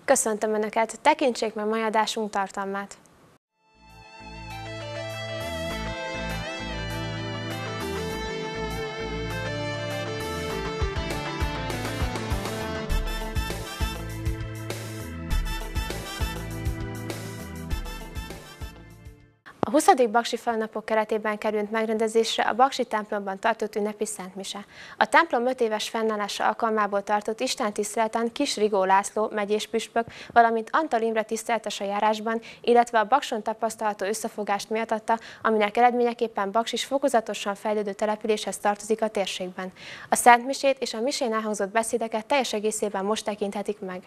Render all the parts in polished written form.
Köszöntöm Önöket, tekintsék meg mai adásunk tartalmát. A 20. Baksi Falunapok keretében került megrendezésre a Baksi templomban tartott ünnepi szentmise. A templom 5 éves fennállása alkalmából tartott istentiszteleten Kis Rigó László megyés püspök, valamint Antal Imre tiszteletes a járásban, illetve a Bakson tapasztalható összefogást méltatta, aminek eredményeképpen Baks is fokozatosan fejlődő településhez tartozik a térségben. A szentmisét és a misén elhangzott beszédeket teljes egészében most tekinthetik meg.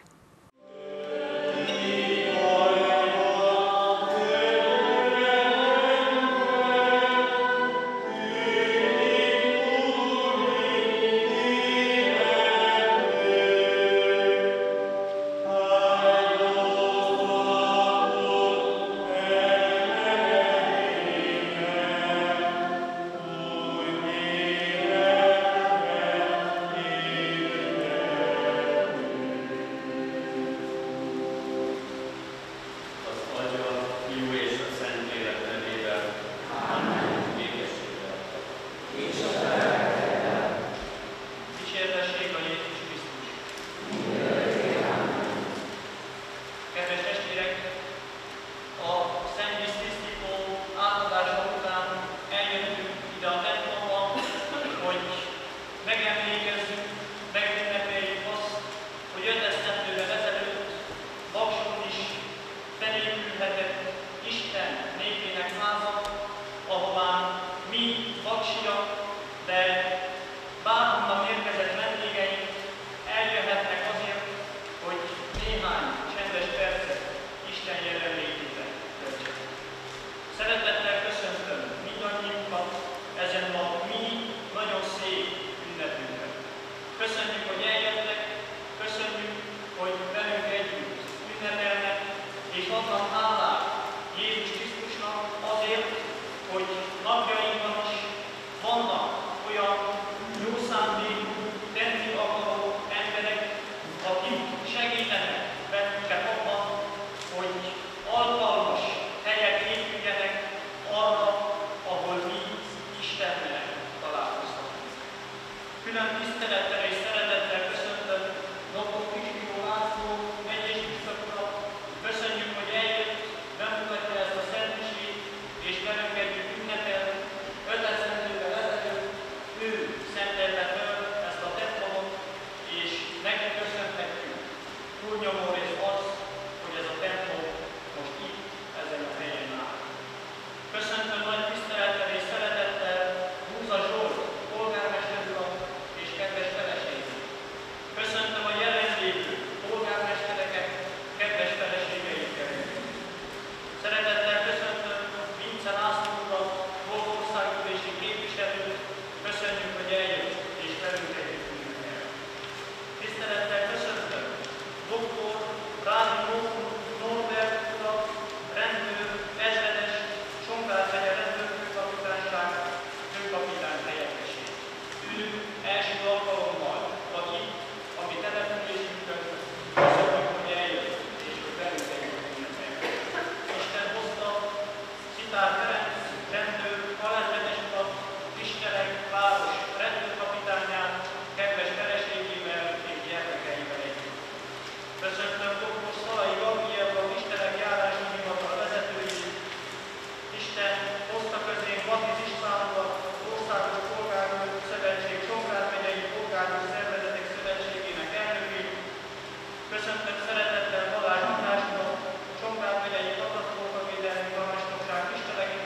Szeretettel Balázs Andrásnak, Csongrád megyei Katasztrófavédelmi Parancsnokság tisztelegét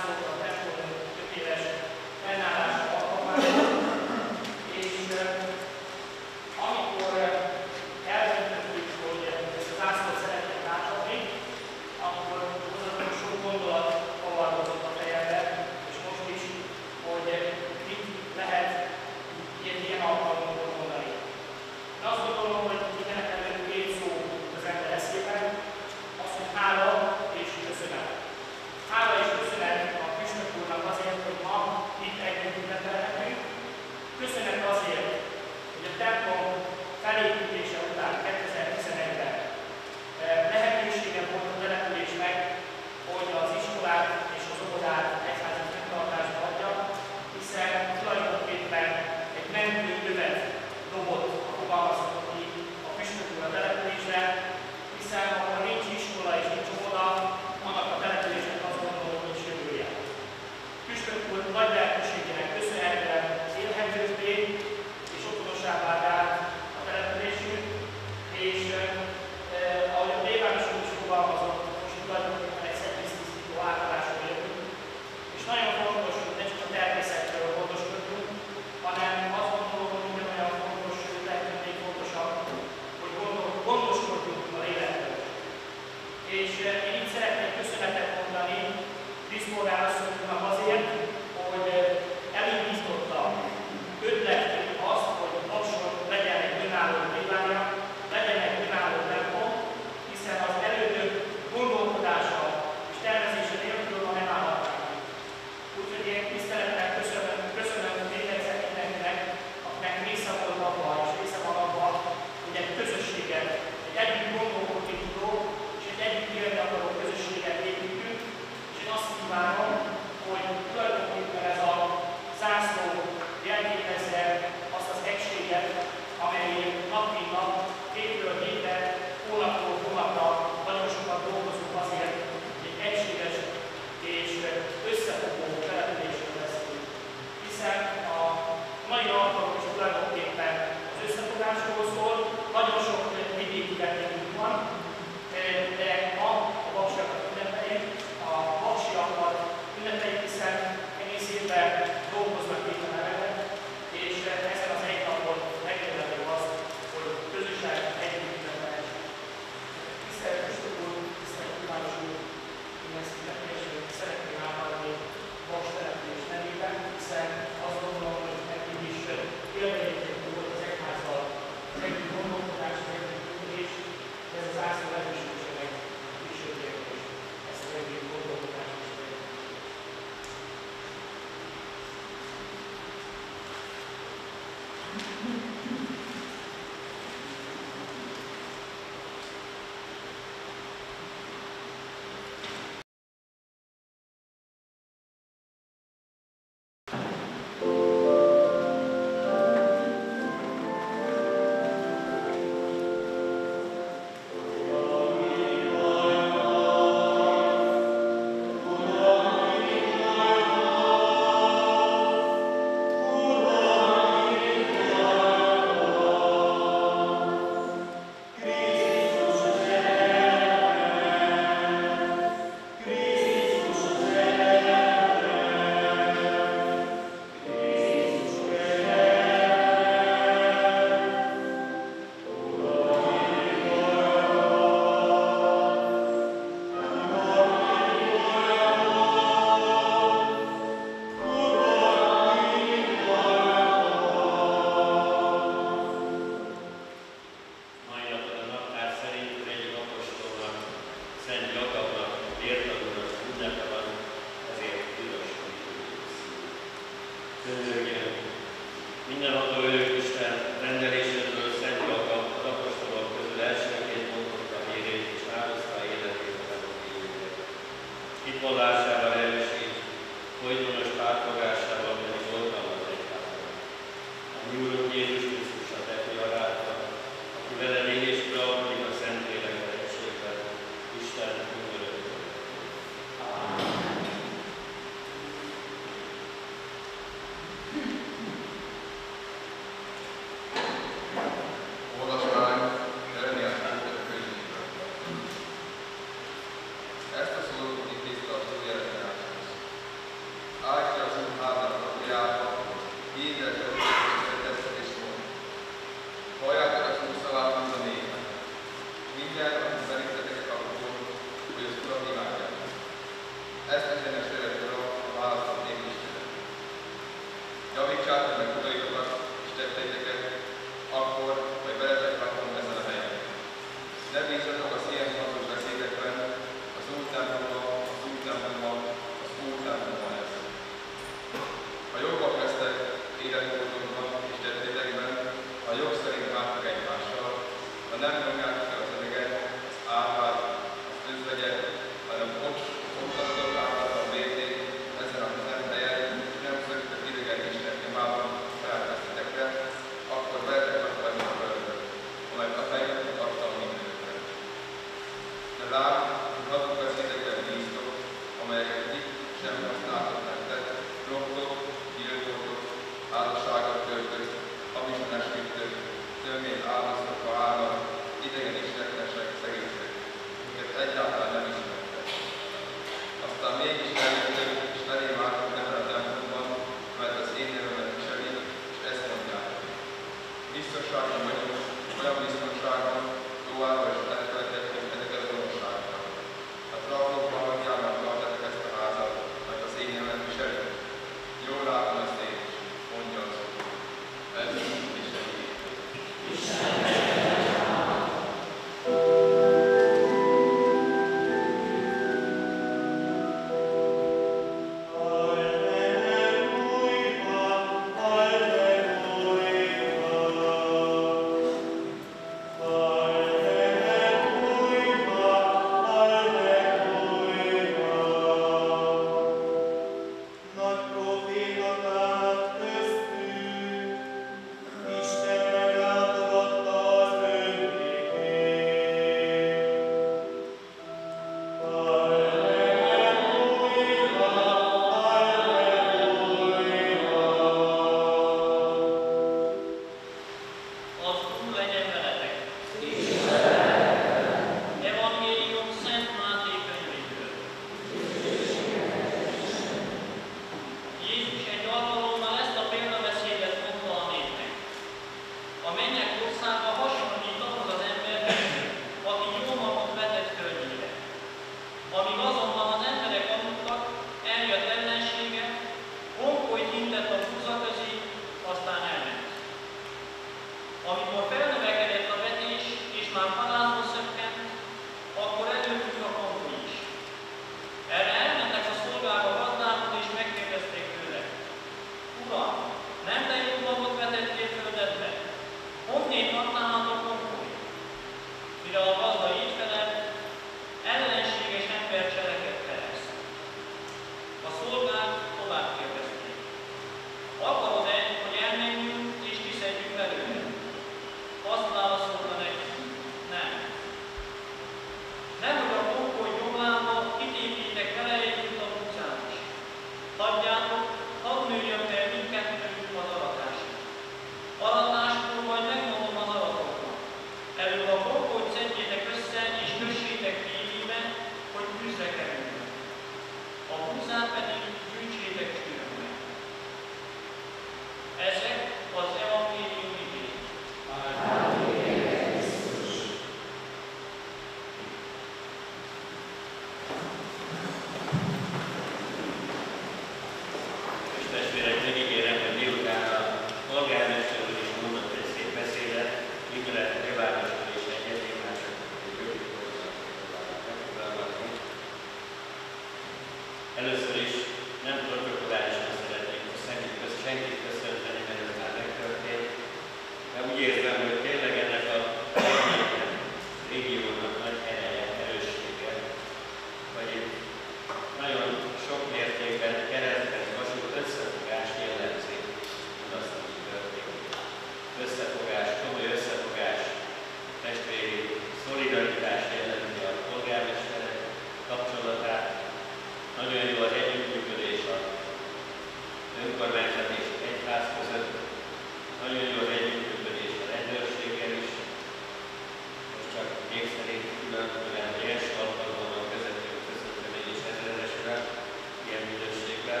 úgy érzem, hogy tényleg ennek a régiónak nagy ereje, erőssége, hogy itt nagyon sok mértékben keresztes vasút összefogás jellemzi azt, ami történik. Összefogás, komoly összefogás, testvéri szolidaritás jellemzi a polgármesterek kapcsolatát. Nagyon jó az együttműködés az önkormányzat és egyház között. Nagyon jó az együttműködés a rendőrséggel is. Most csak még szerint különbözően az első alkalommal a vezető köszöntöm én is ezredesre, ilyen minőségben.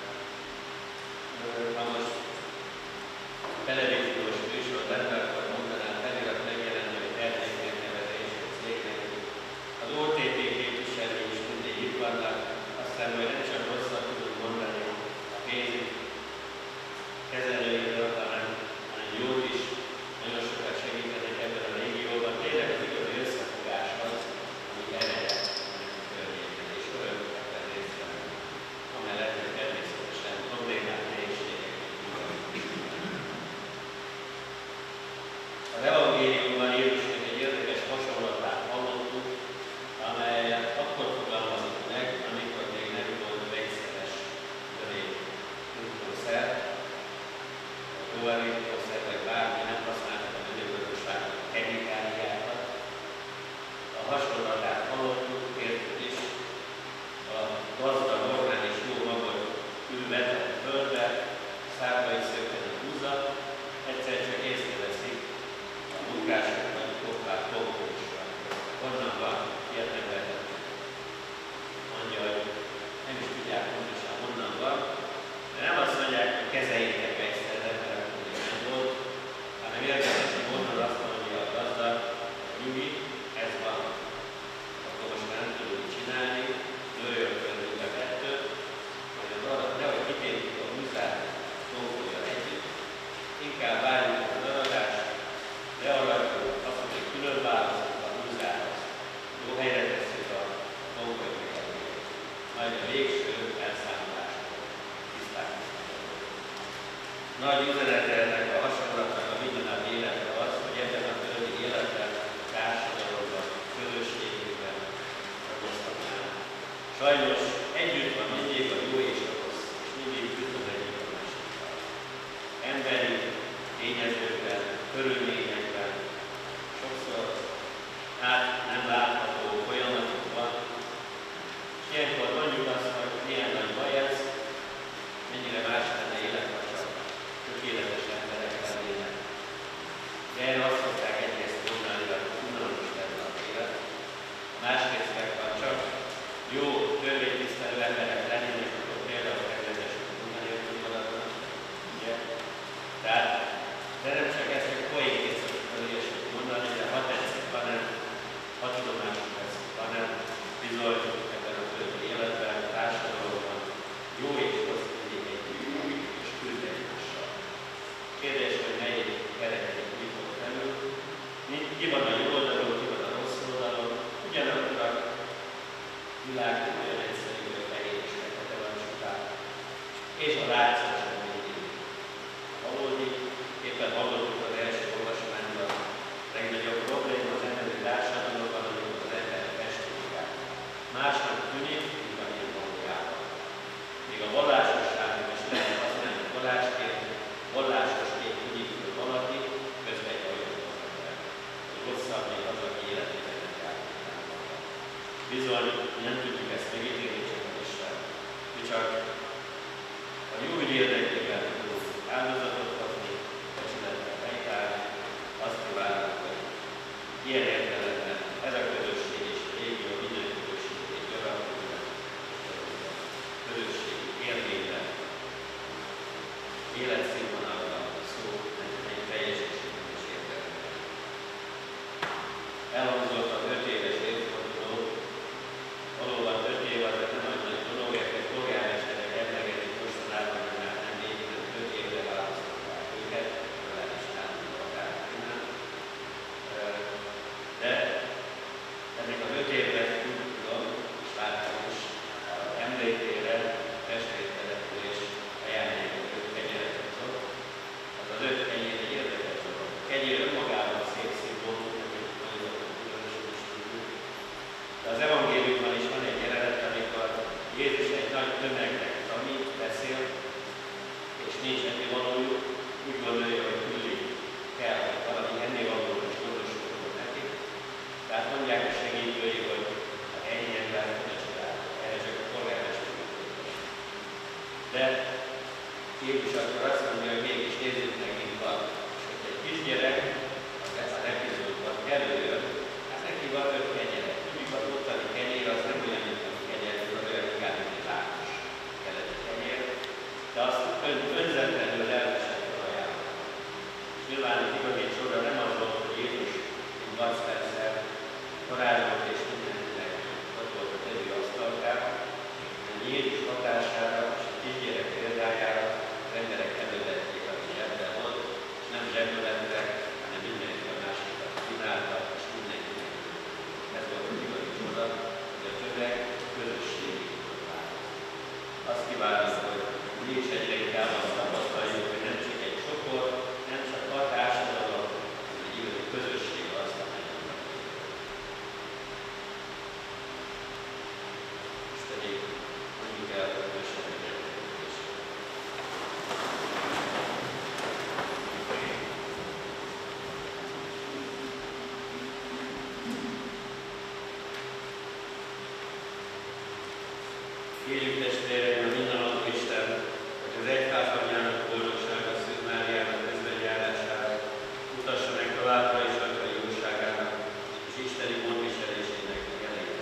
Ha most televíziós műsor lenne, akkor mondanám felirat megjelenni, hogy termékmegnevezés és cégnek. Az OTT képviselői is mindig itt vannak, aztán majd nem csak rosszat tudunk mondani a pénzük kezelőiről, hanem jót is, nagyon sokat segítenek ebben a régióban. Tényleg az igazi összefogás az, ami ereje ennek a környéken, és örömmel ebben részt venni. Amellett, hogy természetesen problémák, nehézségek. Az evangéliumban Jézusnak egy érdekes hasonlatát hallottuk, amelyet akkor fogalmazott meg, amikor még nem volt vegyszeres növényújtószer, továbbítószer, vagy bármi, nem használtak a mezőgazdaságban chemikáliákat. A hasonlatát hallottuk, értük is, a gazdag, normál és jó magot ülvetett a földbe, szárbai szökeni húzza, egyszer csak észreveszik a munkások, vagy koppák kompósra. Honnan van, ilyet nem lehetett. Mondja, hogy nem is tudják pontosan honnan van, de nem azt mondják, hogy kezeljétek vegyszerre, mert akkor még nem volt, hanem érdekes, hogy honnan azt mondja a gazdag, hogy nyugi, ez van. Akkor most már nem tudjuk mit csinálni, lőjön föl a kettőt, majd az arra, nehogy kitépjük a húzát, dolgolja együtt. Inkább várjuk az aradást, learadjuk, azt mondjuk külön választjuk a húzához. Jó helyre tesszük a dolgokat, majd a végső elszámoláskor tisztálkozni. Nagy üzenete ennek a hasonlatnak a mindennapi életre az, hogy ebben a földi életben, társadalomban, közösségében megosztanál. Sajnos együtt van mindig a jó és a rossz, és mindig üt az egyik a másikkal. Emberi tényezőkben, körülményekben, sokszor nem látható folyamatok van, és ilyenkor mondjuk azt, hogy milyen nagy baj ez, mennyire más lenne élet, ha csak tökéletes emberek lennének. De erre azt szokták egyrészt mondani, hogy unalmas lenne az élet. Másrészt meg van csak jó, törvénytisztelő emberek lennének, akkor például meglehetősen munkanélkül maradnak. Ugye? Tehát, de nem csak ezt, hogy poénként szoktuk ilyesmit mondani, de ha tetszik, hanem ha tudomásuk lesz, hanem bizony ebben a földi életben, társadalomban jó és rossz mindig együtt és küld egymással. Kérdés, hogy melyik kerekedik mikor felül, ki van a jó oldalon, ki van a rossz oldalon, ugyanakkor a világ olyan egyszerű, hogy fehér és fekete van sokáig. És a látszat sem mindig valódi. Éppen hallottuk az első olvasmányban, legnagyobb probléma az emberi társadalomban, amikor az emberek festékák. Másnak tűnik, mint amilyen valójában. Még a vallásosságnak is lehet használni vallásként, vallásosként tűnik föl valaki, közben egy olyan az ember. Hogy rosszabb még az, aki életében nem járnak. Bizony, nem tudjuk ezt megítélni, csak az Isten. Mi csak a jó ügy érdekében tudunk áldozatot hozni, becsületben helytállni, azt kívánok, hogy ilyen értelemben ez a közösség és a régió minden közösségét gyakorlatilag közösségi élményben, életszínvonalra szó egy teljes és értelemben. Elhangzott az 5 éves évforduló, valóban 5 év az nem nagy dolog, egy polgármesterek emlegetik mostanában, hogy már nem 4, hanem 5 évre választották őket, legalábbis nálunk akár innen. tömegnek tanít, beszél, és nincs ennivalójuk, úgy gondolja, hogy küldik kell, hogy valami ennivalót is gondoskodjon neki. Tehát mondják a segítői, hogy a helyi ember ne csinál, erre csak a polgármester. De Jézus akkor azt mondja, hogy mégis nézzük meg, mint van. És hogy egy kisgyerek, az ezt a epizódban előjön, hát neki van 5 kenyere. Tudjuk, az ottani kenyér az nem olyan, mint a kenyér, az olyan inkább, mint egy látos keleti kenyér, de azt önzetlenül lelkesen felajánlott. És nyilván itt igazi sorra nem az volt, hogy Jézus, mint Bud Spencer, karázott és mindenkinek ott volt a tevő asztalkára, hanem Jézus hatására és a kisgyerek példájára az emberek elővették, aki zsebben volt, és nem zsebben lettek, hanem mindenki a másikat kínálta, és mindenkinek. Ez volt az igazi csoda, hogy a tömeg közösségi vált. Azt kívánom, hogy mi is egyre inkább azt tapasztaljuk, hogy nem csak egy csoport, nem csak a társadalom, hanem egy igazi közösség azt, amelynek. És pedig mondjuk el, hogy köszönjük. Kérjük testvéreim, a mindenható Isten, hogy az egyház anyjának boldogsága, Szűz Máriának özvegyjárására mutassa meg továbbra is atyai jóságának és isteni gondviselésének jelenét.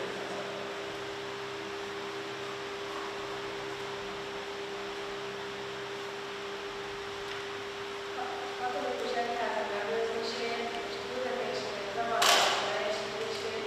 Katolikus egyház megőrzését és küldetésének zavartalan teljesítését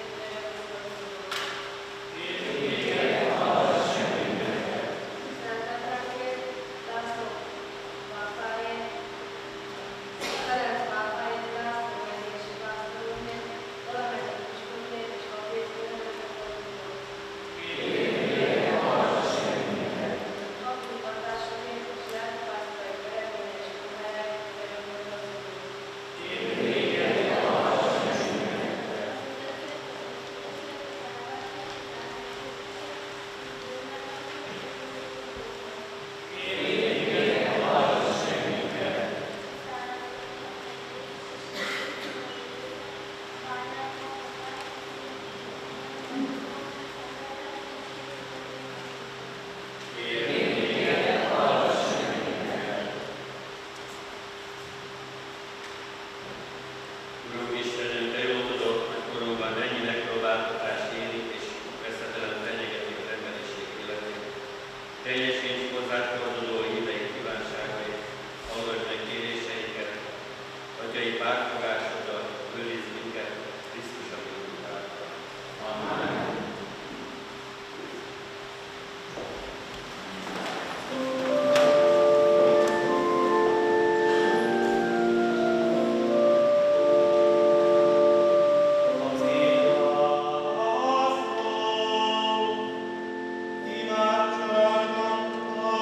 Teljesíts hozzád forduló híveink kívánságait, hallgass meg kéréseinket, atyai pártfogásoddal őrizd minket Krisztus a bűntudattal. Amen.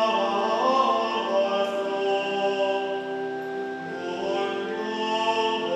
Oh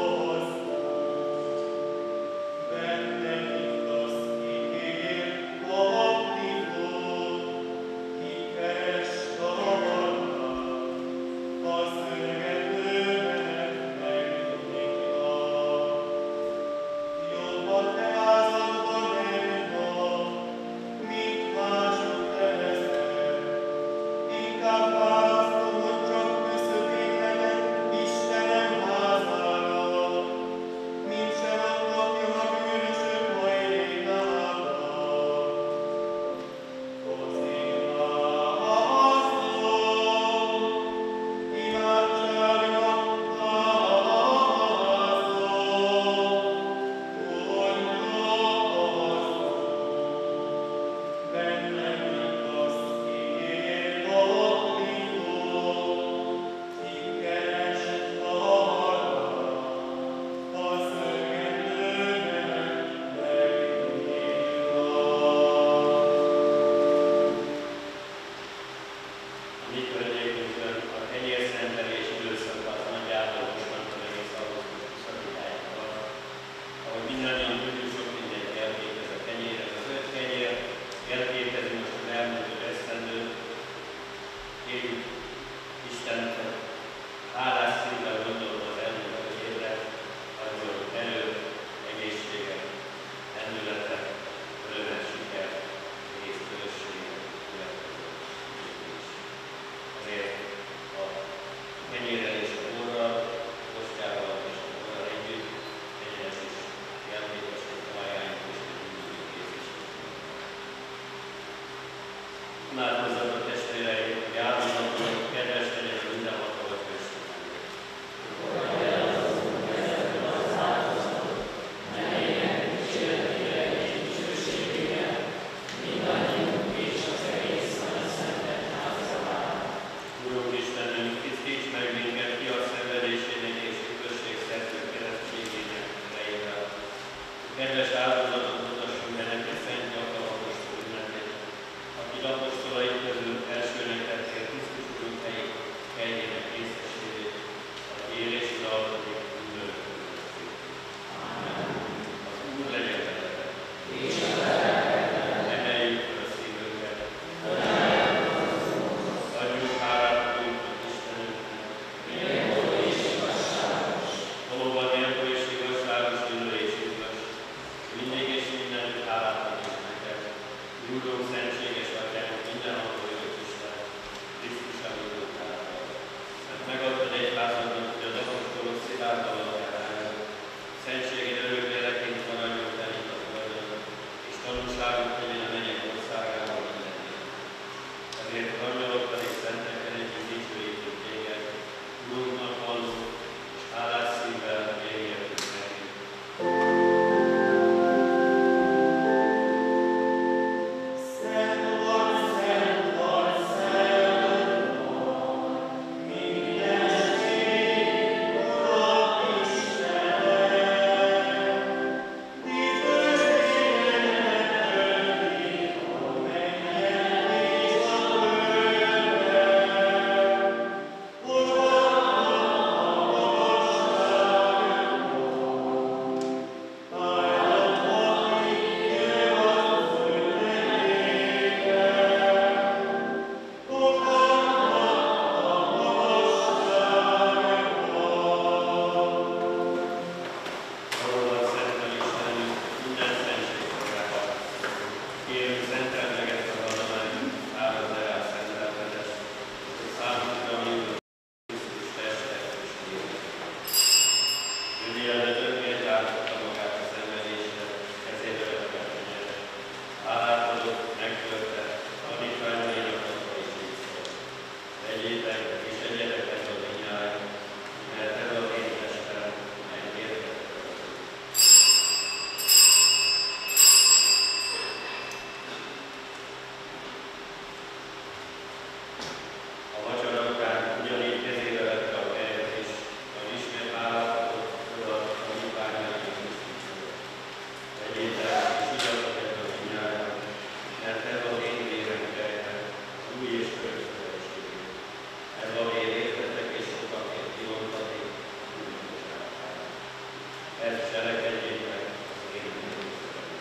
ezt cselekedjék meg az én emlékezetemre.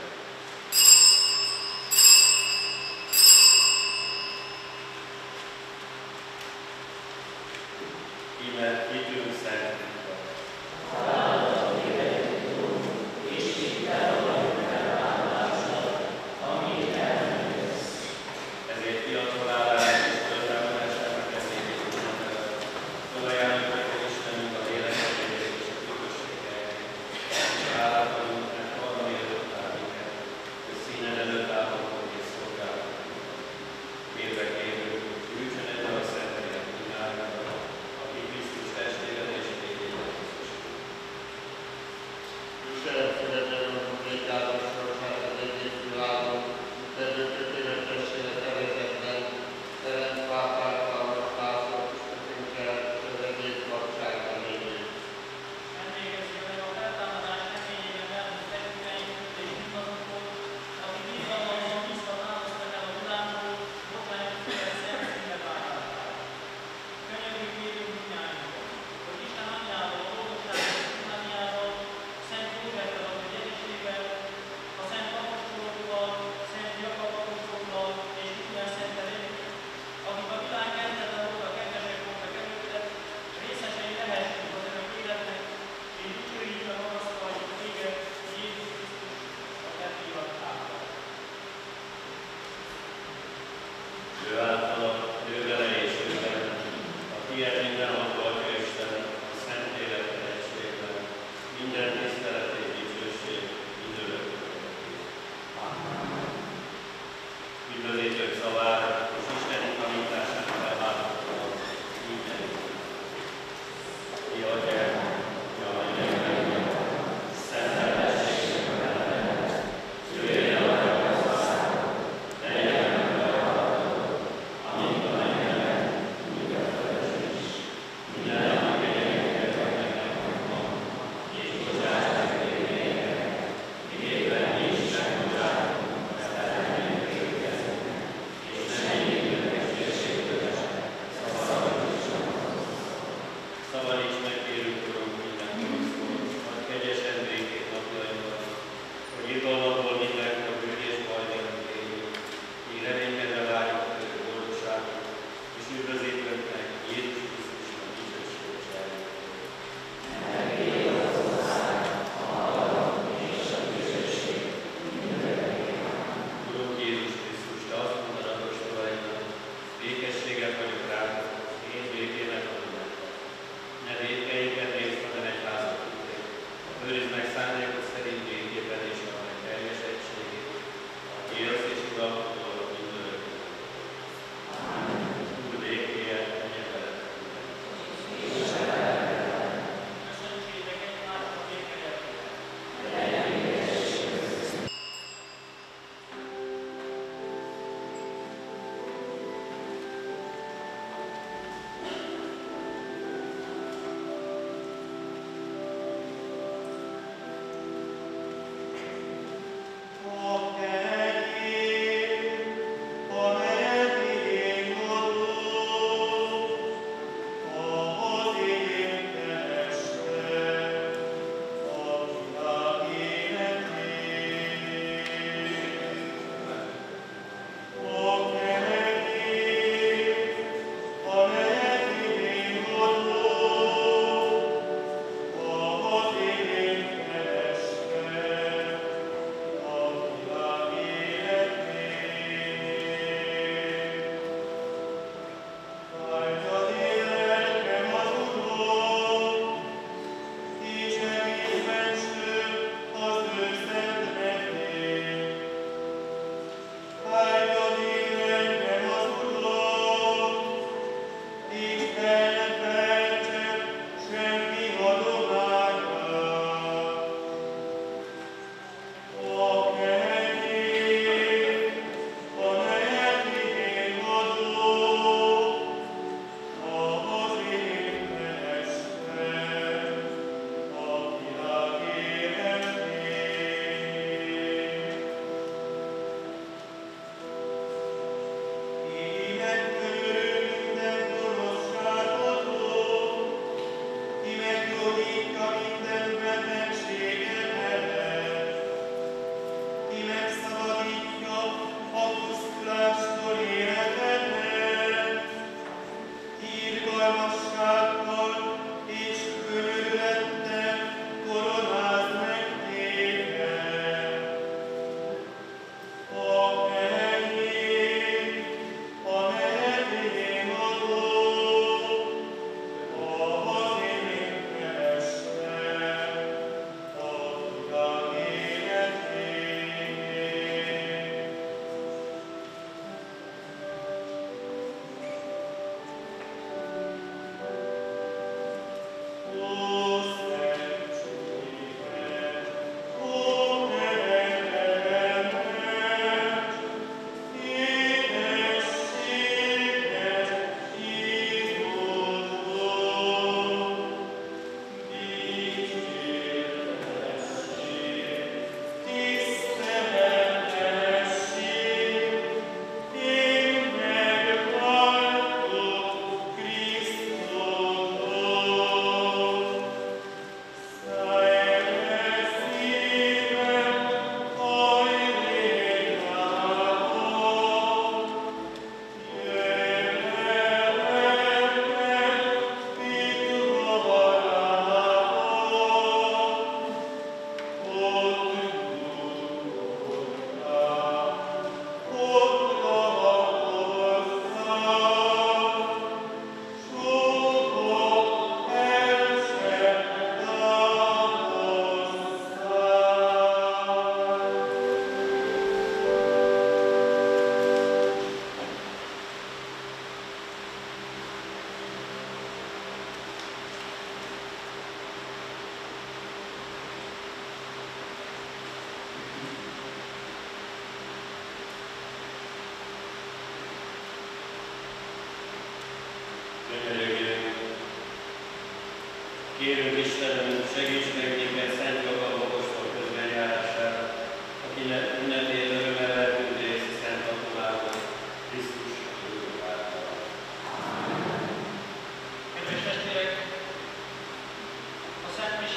Íme hitünk Szent Miklós. Ezért fiatalálás és föltámadásának eszélyét fölajánljuk neked Istenünk a lélekedért és a üdvösséget.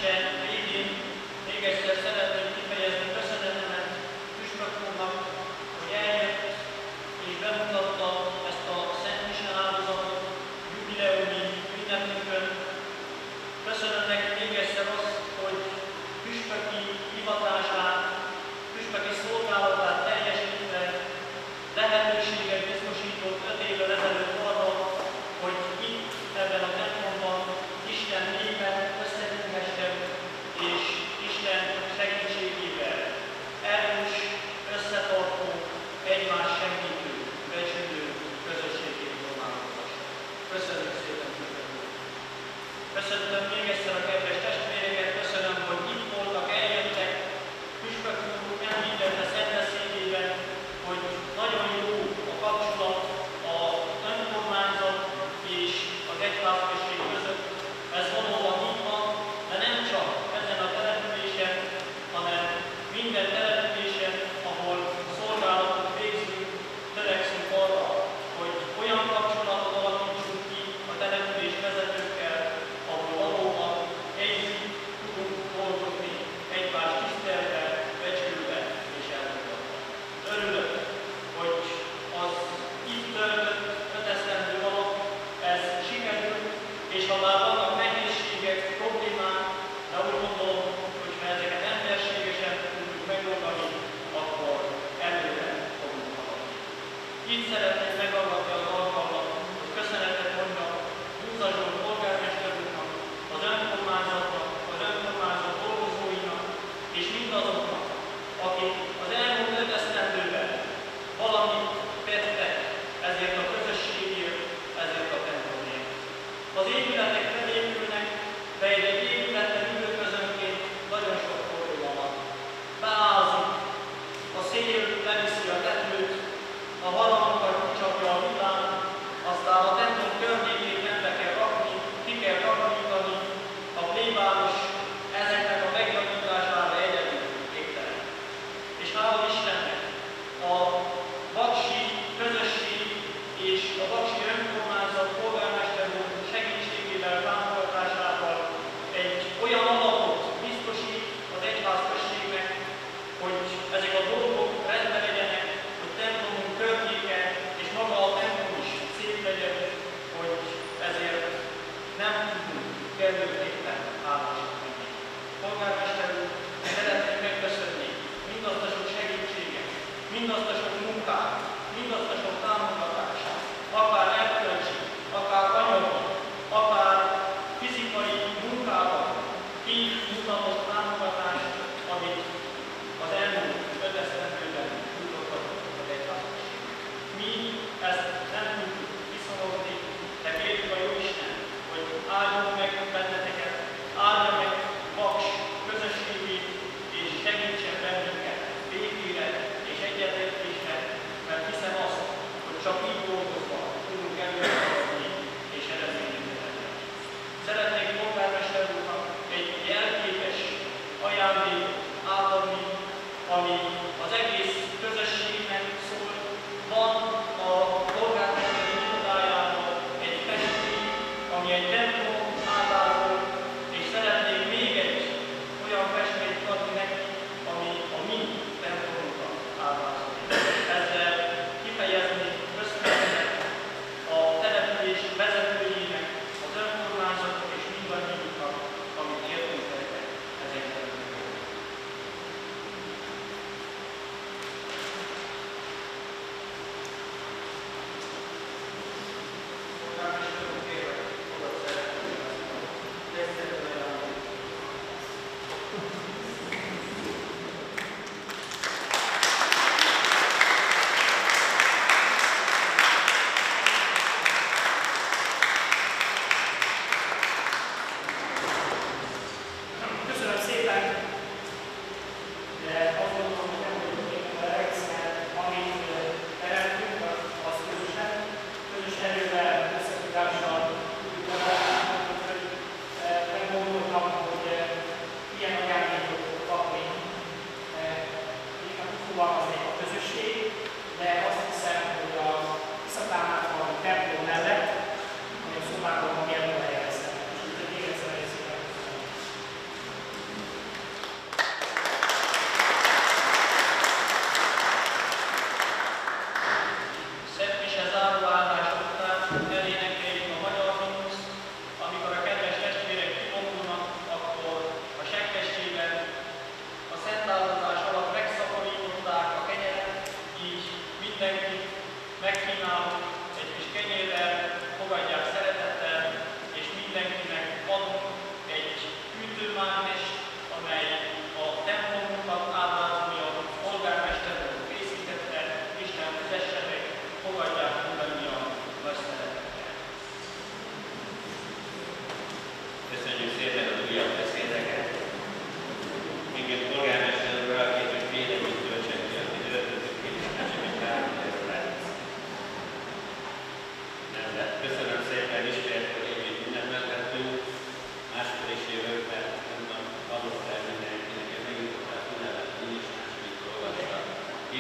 mise végén még egyszer szeretném kifejezni köszönetemet Püspök úrnak, hogy eljött és bemutatta ezt a Szent Mise áldozatot jubileumi ünnepünkön. Köszönöm neki még egyszer azt, hogy püspöki hivatását, püspöki szolgálatát teljesítve lehetőséget biztosított 5 évvel ezelőtt arra, hogy itt ebben a templomban Isten népe összegyűlhessen és Isten segítségével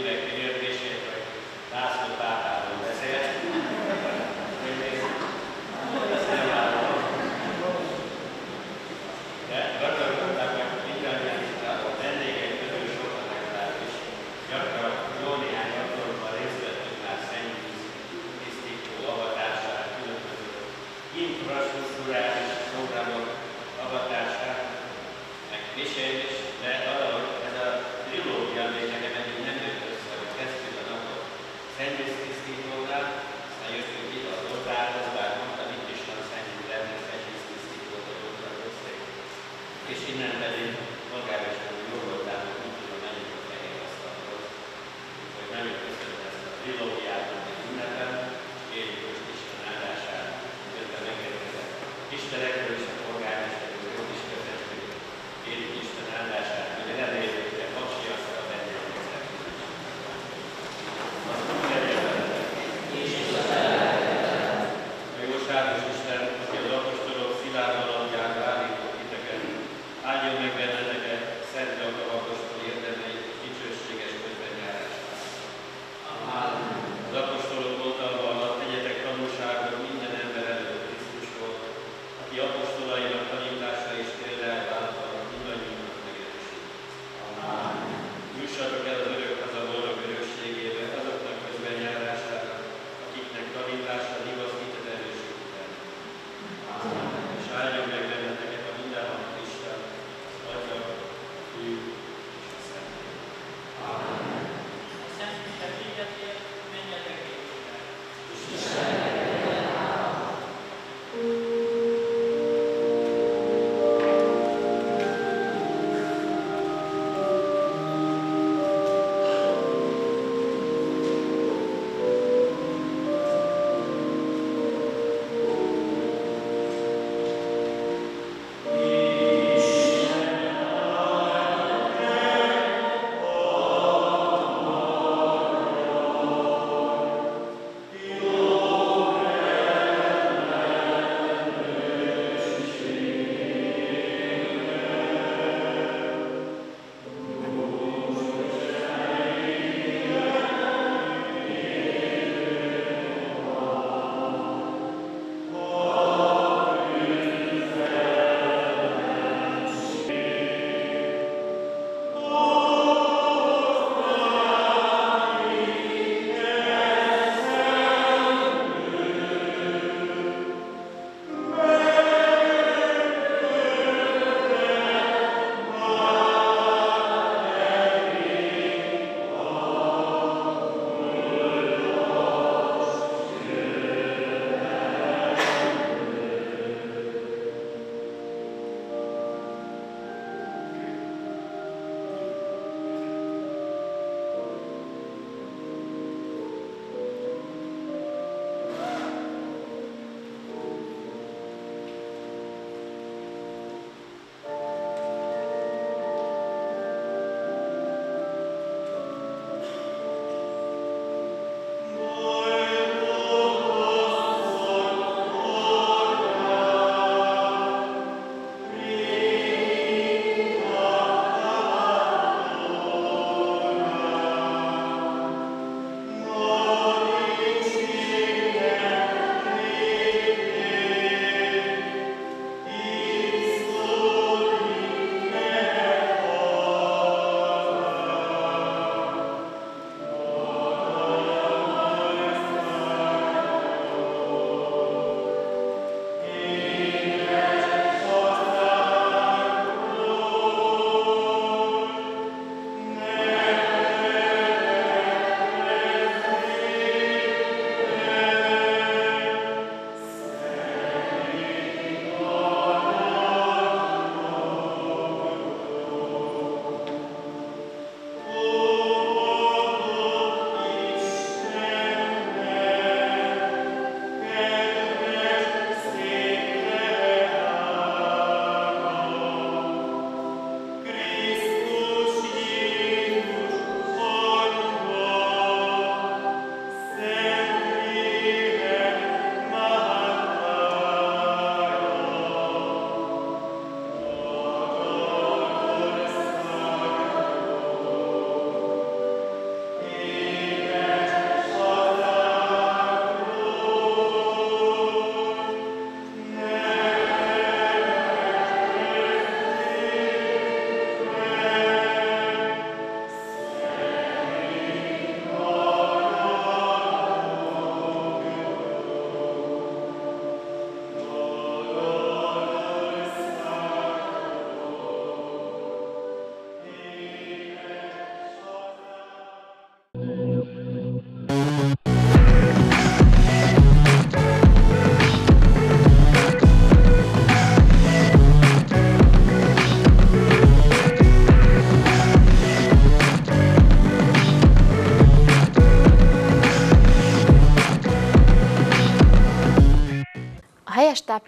szívek megértését, hogy László pápáról beszélt. Ezt nem vállalom. De gratulálták meg mindannyian a vendégek közül sokan legalábbis. Gyakran jó néhány alkalommal részt vettünk már szennyvíz tisztító avatását, különböző infrastruktúrális programok avatását, meg kísérés, de valahogy ez a trilógia még nekem eddig nem jött össze, hogy kezdtük a napot szennyvíztisztítónál, aztán jöttünk ide az oltárhoz, bár mondtam, itt is van szennyvíz, lehetne szennyvíztisztítót az oltárhozték. És innen pedig magármester jó voltál, hogy úgy tudom, menjünk a fehér asztalhoz. Úgyhogy nagyon köszönöm ezt a trilógiát, amit ünnepel, kérjük most Isten áldását, közben megérkezett Istenekről és a polgármesterről is köszönjük. Kérjük Isten áldását, hogy elérjékre Baksi azt a vendégeket. Az úgy legyen veletek. A jóságos Isten, aki az apostolok szilárd alapjára állított titeket, áldjon meg benneteket szent Jakab apostol érdemeit és dicsőséges közbenjárását. Az apostolok oltalma alatt tegyetek tanúságot minden ember előtt Krisztusról, aki apostolainak tanítása és példáját által mindannyiunknak megerősít. Jussatok el az örök haza boldog örökségébe azoknak közbenjárására, akiknek tanítása igaz hitet erősít el. És áldjon meg benneteket a mindenható Isten, Atya,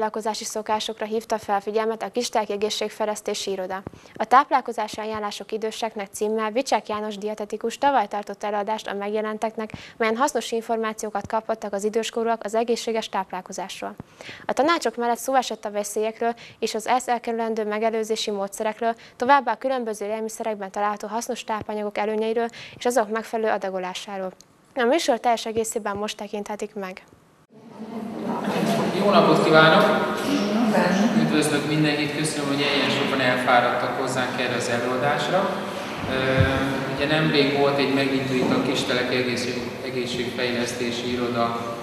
táplálkozási szokásokra hívta fel figyelmet a Kistelki Egészségfejlesztési Iroda. A táplálkozási ajánlások időseknek címmel Vicsák János dietetikus tavaly tartott előadást a megjelenteknek, melyen hasznos információkat kaphattak az időskorúak az egészséges táplálkozásról. A tanácsok mellett szó esett a veszélyekről és az ezt elkerülendő megelőzési módszerekről, továbbá a különböző élelmiszerekben található hasznos tápanyagok előnyeiről és azok megfelelő adagolásáról. A műsor teljes egészében most tekinthetik meg. Jó napot kívánok! Üdvözlök mindenkit, köszönöm, hogy ilyen sokan elfáradtak hozzánk erre az előadásra. Ugye nemrég volt egy megnyitó itt a Kisteleki Egészségfejlesztési Iroda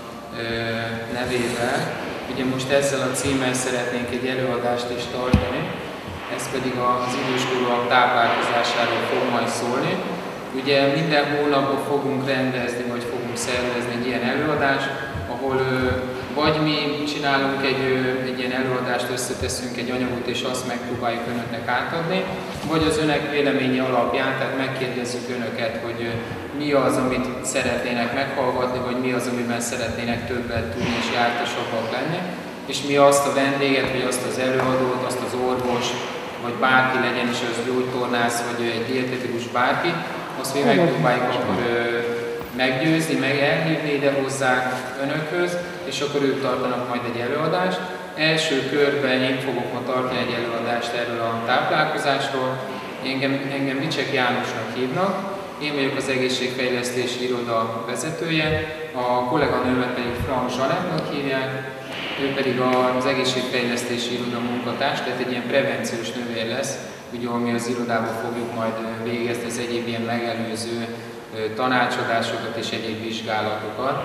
nevével. Ugye most ezzel a címmel szeretnénk egy előadást is tartani, ez pedig az időskorúak táplálkozásáról fog majd szólni. Ugye minden hónapban fogunk rendezni, vagy fogunk szervezni egy ilyen előadást, ahol vagy mi csinálunk egy ilyen előadást, összeteszünk egy anyagot, és azt megpróbáljuk önöknek átadni, vagy az önök véleménye alapján, tehát megkérdezzük önöket, hogy mi az, amit szeretnének meghallgatni, vagy mi az, amiben szeretnének többet tudni és jártasabbak lenni, és mi azt a vendéget, vagy azt az előadót, azt az orvost, vagy bárki legyen is, az gyógytornász, vagy egy dietetikus bárki, azt mi megpróbáljuk akkor meggyőzni, meg elhívni ide hozzá önökhöz, és akkor ők tartanak majd egy előadást. Első körben én fogok ma tartani egy előadást erről a táplálkozásról. Engem Vicsák Jánosnak hívnak, én vagyok az Egészségfejlesztési Iroda vezetője, a kolléganőmet pedig Frank Zsanettnak hívják, ő pedig az Egészségfejlesztési Iroda munkatárs, tehát egy ilyen prevenciós nővér lesz, ugye, ami az irodában fogjuk majd végezni az egyéb ilyen megelőző tanácsadásokat és egyéb vizsgálatokat.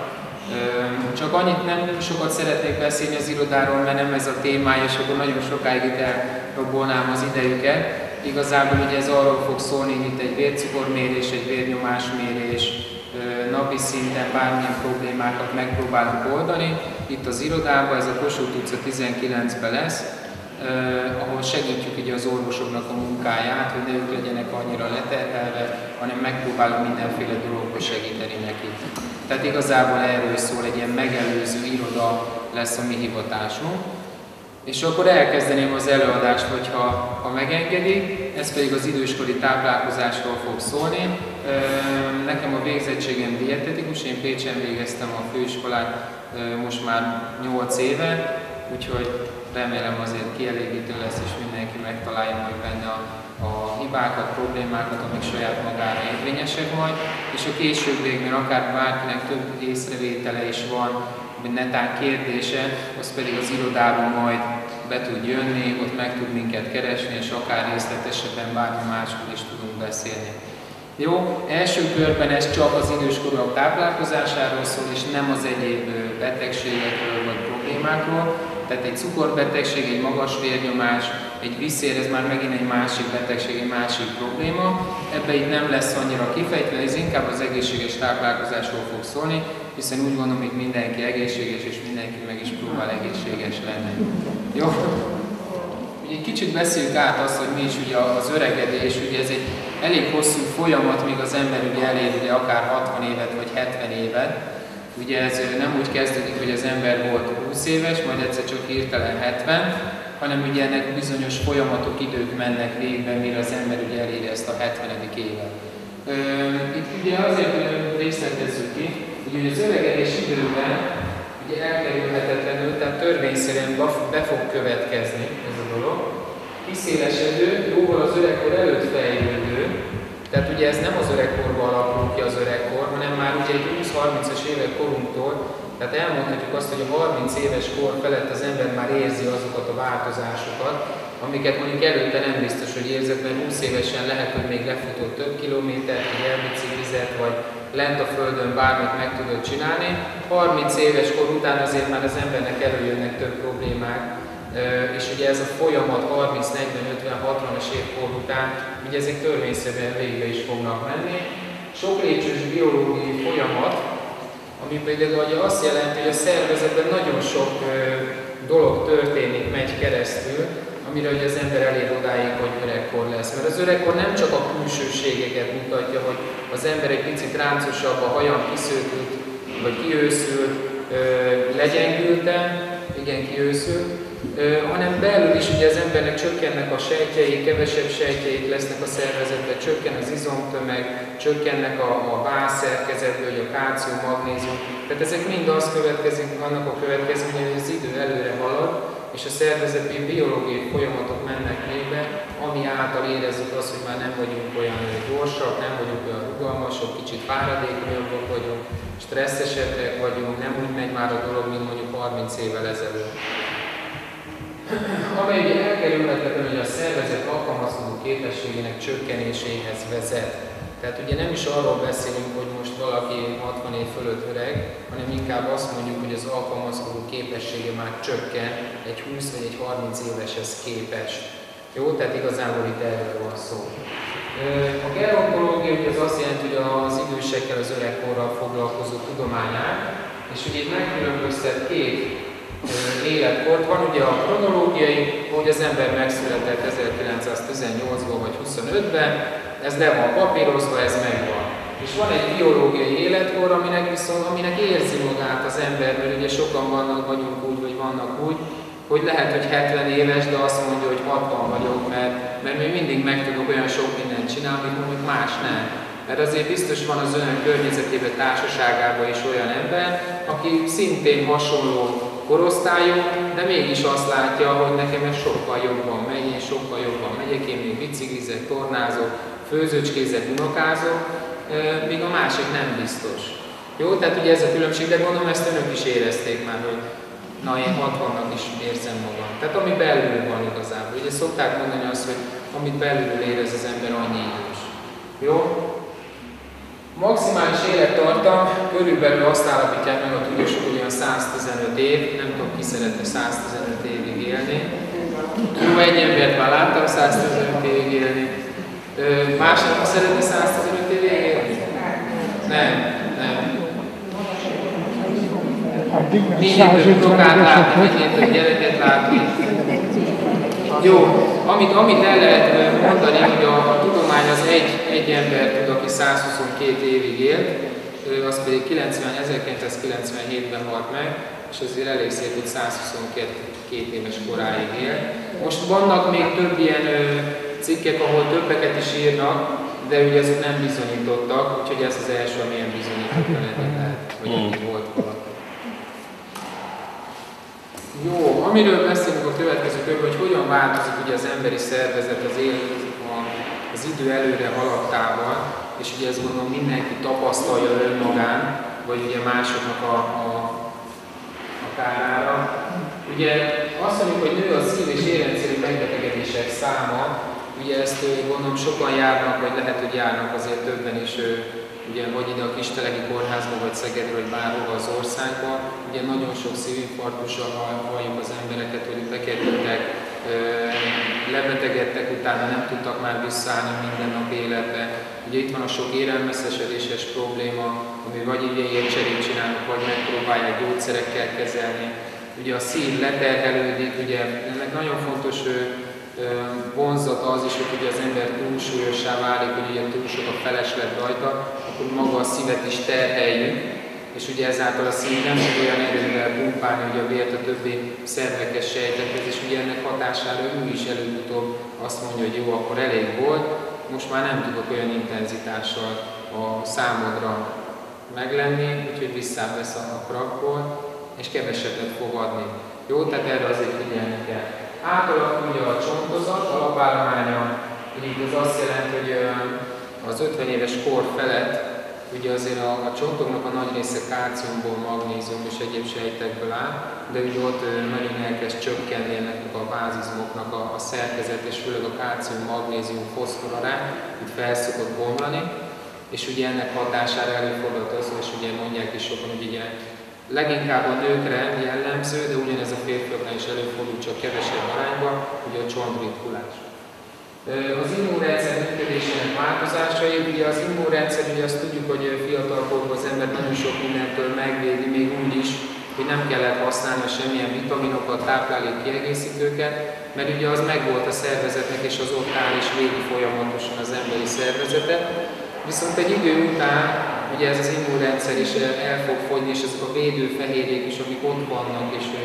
Csak annyit nem sokat szeretnék beszélni az irodáról, mert nem ez a témája, és akkor nagyon sokáig itt elrabolnám az idejüket. Igazából ugye ez arról fog szólni, mint egy vércukormérés, egy vérnyomásmérés, napi szinten bármilyen problémákat megpróbálunk oldani. Itt az irodában, ez a Kossuth utca 19-ben lesz, ahol segítjük ugye az orvosoknak a munkáját, hogy ne ők legyenek annyira leterhelve, hanem megpróbálunk mindenféle dologba segíteni nekik. Tehát igazából erről szól, egy ilyen megelőző iroda lesz a mi hivatásunk. És akkor elkezdeném az előadást, ha megengedik, ez pedig az időskori táplálkozásról fog szólni. Nekem a végzettségem dietetikus, én Pécsen végeztem a főiskolát most már 8 éve, úgyhogy remélem azért kielégítő lesz, és mindenki megtalálja majd benne a hibákat, problémákat, amik saját magára érvényesek majd, és a későbbiekben akár bárkinek több észrevétele is van, vagy netán kérdése, az pedig az irodában majd be tud jönni, ott meg tud minket keresni, és akár részletesebben bármi másról is tudunk beszélni. Jó, első körben ez csak az időskorúak táplálkozásáról szól, és nem az egyéb betegségekről vagy problémákról. Tehát egy cukorbetegség, egy magas vérnyomás, egy viszér, ez már megint egy másik betegség, egy másik probléma. Ebbe itt nem lesz annyira kifejtve, ez inkább az egészséges táplálkozásról fog szólni, hiszen úgy gondolom, hogy mindenki egészséges, és mindenki meg is próbál egészséges lenni. Jó? Ugye egy kicsit beszéljük át azt, hogy mi is ugye az öregedés, ugye ez egy elég hosszú folyamat, míg az ember ugye elér ugye akár 60 évet vagy 70 évet. Ugye ez nem úgy kezdődik, hogy az ember volt 20 éves, majd egyszer csak hirtelen 70, hanem ugye ennek bizonyos folyamatok, idők mennek végbe, mire az ember ugye eléri ezt a 70. évet. Itt ugye azért részletezzük ki, hogy az öregedés időben ugye elkerülhetetlenül, tehát törvényszerűen be fog következni ez a dolog. Kiszélesedő, jóval az öregkor előtt fejlődő, tehát ugye ez nem az öregkorban alakul ki az öregkor, hanem már ugye egy 20-30-as évek korunktól, tehát elmondhatjuk azt, hogy a 30 éves kor felett az ember már érzi azokat a változásokat, amiket mondjuk előtte nem biztos, hogy érzett, mert 20 évesen lehet, hogy még lefutott több kilométert, vagy elbiciklizett, vagy lent a földön bármit meg tudod csinálni. 30 éves kor után azért már az embernek előjönnek több problémák, és ugye ez a folyamat 30, 40, 50, 60-as évkor után, ugye ezek törvényszerűen végbe is fognak menni. Sok lépcsős biológiai folyamat, ami például azt jelenti, hogy a szervezetben nagyon sok dolog történik, megy keresztül, amire ugye az ember elér odáig, hogy öregkor lesz. Mert az öregkor nem csak a külsőségeket mutatja, hogy az ember egy picit ráncosabb, a hajam kiszőkült, vagy kiőszült, legyengülten, igen, kiőszül, hanem belül is ugye az embernek csökkennek a sejtjei, kevesebb sejtjeik lesznek a szervezetben, csökken az izomtömeg, csökkennek a vázszerkezetből, hogy a kálcium, magnézium. Tehát ezek mind azt következik, annak a következménye, hogy az idő előre halad, és a szervezeti biológiai folyamatok mennek végbe, ami által érezzük azt, hogy már nem vagyunk olyan gyorsak, nem vagyunk olyan rugalmasok, kicsit fáradékonyabbak vagyunk, stresszesebbek vagyunk, nem úgy megy már a dolog, mint mondjuk 30 évvel ezelőtt. Amely ugye elkerülhetetlen, hogy a szervezet alkalmazkodó képességének csökkenéséhez vezet. Tehát ugye nem is arról beszélünk, hogy most valaki 60 év fölött öreg, hanem inkább azt mondjuk, hogy az alkalmazkodó képessége már csökken egy 20 vagy egy 30 éveshez képest. Jó? Tehát igazából itt erről van szó. A gerontológia ugye az azt jelenti, hogy az idősekkel, az öregkorral foglalkozó tudományág, és ugye itt megkülönböztet két életkort van, ugye a kronológiai, hogy az ember megszületett 1918-ban vagy 25-ben, ez le van papírozva, ez megvan. És van egy biológiai életkor, aminek érzi magát az ember, mert ugye sokan vagyunk úgy, vagy vannak úgy, hogy lehet, hogy 70 éves, de azt mondja, hogy 60 vagyok, mert még mindig meg tudok olyan sok mindent csinálni, amit mondjuk más nem. Mert azért biztos van az önök környezetében, társaságában is olyan ember, aki szintén hasonló korosztályú, de mégis azt látja, hogy nekem ez sokkal jobban megy, én sokkal jobban megyek, én még biciklizek, tornázok, főzőcskézek, unokázok, míg a másik nem biztos. Jó, tehát ugye ez a különbség, de gondolom ezt önök is érezték már, hogy na én 60-nak is érzem magam. Tehát ami belül van igazából. Ugye szokták mondani azt, hogy amit belül érez az ember, annyi idős. Jó? Maximális élettartam körülbelül azt állapítják meg a tudósok, hogy olyan 115 év, nem tudom ki szeretne 115 évig élni. Jó, egy embert már láttam 115 évig élni. Másnak szeretne 115 évig élni? Nem. Minél több unokát látni, minél több gyereket látni. Jó, amit el lehet mondani, hogy a tudomány az egy ember tud, aki 122 évig élt, az pedig 1997-ben halt meg, és azért elég szép, hogy 122 éves koráig él. Most vannak még több ilyen cikkek, ahol többeket is írnak, de ugye azok nem bizonyítottak, úgyhogy ez az első, amilyen bizonyítottan lehet, hogy itt volt valaki. Jó, amiről beszélünk a következő körben, hogy hogyan változik ugye az emberi szervezet az idő előre haladtával, és ugye ezt gondolom mindenki tapasztalja önmagán, vagy ugye másoknak a kárára. Ugye azt mondjuk, hogy nő a szív- és érrendszeri megbetegedések száma, ugye ezt gondolom sokan járnak, vagy lehet, hogy járnak azért többen is, ugye vagy ide a Kisteleki kórházba, vagy Szegedre, vagy bárhova az országban. Ugye nagyon sok szívinfarktussal halljuk az embereket, hogy bekerültek, lebetegedtek, utána nem tudtak már visszaállni minden nap életbe. Ugye itt van a sok érelmeszesedéses probléma, ami vagy idegércserét csinálnak, vagy megpróbálják gyógyszerekkel kezelni. Ugye a szív leterhelődik, ugye ennek nagyon fontos vonzata az is, hogy ugye az ember túlsúlyossá válik, hogy ugye túl sok a feleslet rajta, akkor maga a szívet is terheljük, és ugye ezáltal a szív nem tud olyan erővel pumpálni ugye a vért a többi szervekes sejtekhez, és ugye ennek hatására ő is előbb-utóbb azt mondja, hogy jó, akkor elég volt, most már nem tudok olyan intenzitással a számodra meglenni, úgyhogy visszavesz a krakból, és kevesebbet fog adni. Jó, tehát erre azért figyelni kell. Átalakul a csontozat, alapállománya, így az azt jelenti, hogy az 50 éves kor felett ugye azért a csontoknak a nagy része kálciumból, magnézium és egyéb sejtekből áll, de ugye ott nagyon elkezd csökkenni ennek a vázizmoknak a szerkezet, és főleg a kálcium, magnézium, foszforarát, itt felszokott bomlani, és ugye ennek hatására előfordult az, és ugye mondják is sokan, hogy ugye leginkább a nőkre jellemző, de ugyanez a férfiaknál is előfordul, csak kevesebb arányban, ugye a csontritkulás. Az immunrendszer működésének változásai, ugye az immunrendszer, ugye azt tudjuk, hogy fiatalkorban az ember nagyon sok mindentől megvédi, még úgy is, hogy nem kellett használni semmilyen vitaminokat, táplálék kiegészítőket, mert ugye az megvolt a szervezetnek, és az ott áll és védi folyamatosan az emberi szervezetet. Viszont egy idő után ugye ez az immunrendszer is el fog fogyni, és ezek a védőfehérjék is, amik ott vannak, és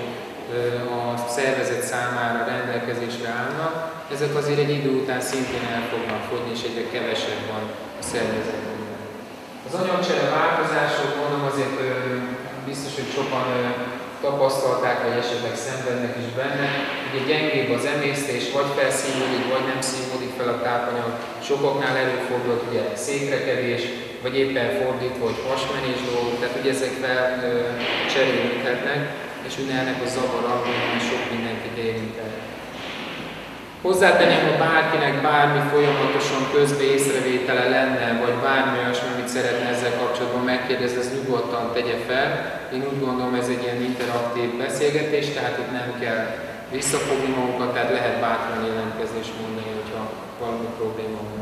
a szervezet számára rendelkezésre állnak, ezek azért egy idő után szintén el fognak fogyni, és egyre kevesebb van a szervezetben. Az anyagcsere változások, mondom, azért biztos, hogy sokan tapasztalták, vagy esetleg szenvednek is benne. Ugye gyengébb az emésztés, vagy felszívódik, vagy nem szívódik fel a tápanyag. Sokaknál előfordult ugye székrekedés, vagy éppen fordítva, hogy hasmenés dolgok, tehát ugye ezek cserélődhetnek, és ugye ennek a zavara, hogy sok mindenkit érintett. Hozzátenném, ha bárkinek bármi folyamatosan közbe észrevétele lenne, vagy bármi olyasmi, amit szeretne ezzel kapcsolatban megkérdezni, ezt nyugodtan tegye fel. Én úgy gondolom, ez egy ilyen interaktív beszélgetés, tehát itt nem kell visszafogni magunkat, tehát lehet bátran jelentkezni és mondani, hogyha valami probléma van.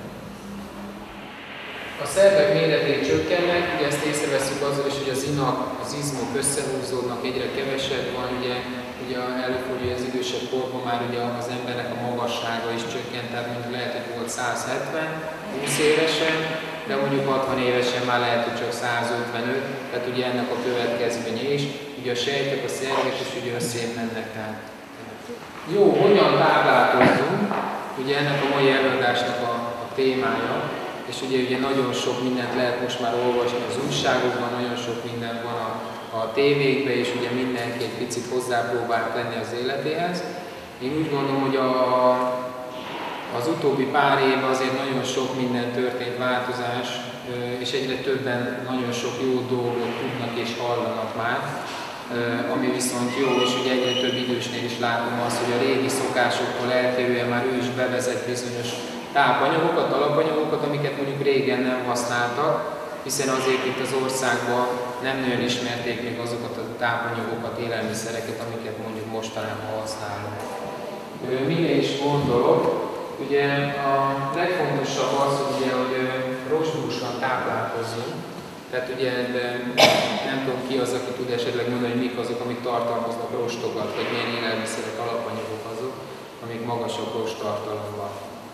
A szervek méretei csökkennek, ugye ezt észreveszünk azzal is, hogy az inak, az izmok összehúzódnak, egyre kevesebb van, ugye előfordul, az idősebb korban már ugye az embernek a magassága is csökkent, tehát mondjuk lehet, hogy volt 170, 20 évesen, de mondjuk 60 évesen már lehet, hogy csak 155, tehát ugye ennek a következménye is, ugye a sejtek, a szervek is ugye összébb mennek, tehát. Jó, hogyan táplálkozunk? Ugye ennek a mai előadásnak a témája, és ugye nagyon sok mindent lehet most már olvasni az újságokban, nagyon sok minden van a tévékben, és ugye mindenki egy picit hozzápróbál tenni az életéhez. Én úgy gondolom, hogy az utóbbi pár évben azért nagyon sok minden történt változás, és egyre többen nagyon sok jó dolgot tudnak és hallanak már, ami viszont jó, és ugye egyre több idősnél is látom azt, hogy a régi szokásoktól eltérően már ő is bevezet bizonyos tápanyagokat, alapanyagokat, amiket mondjuk régen nem használtak, hiszen azért itt az országban nem nagyon ismerték még azokat a tápanyagokat, élelmiszereket, amiket mondjuk mostanában használunk. Mire is gondolok? Ugye a legfontosabb az, ugye, hogy rostdúsan táplálkozzunk. Tehát ugye nem tudom ki az, aki tud esetleg mondani, hogy mik azok, amik tartalmaznak rostokat, vagy milyen élelmiszerek, alapanyagok azok, amik magasabb rosttartalomban.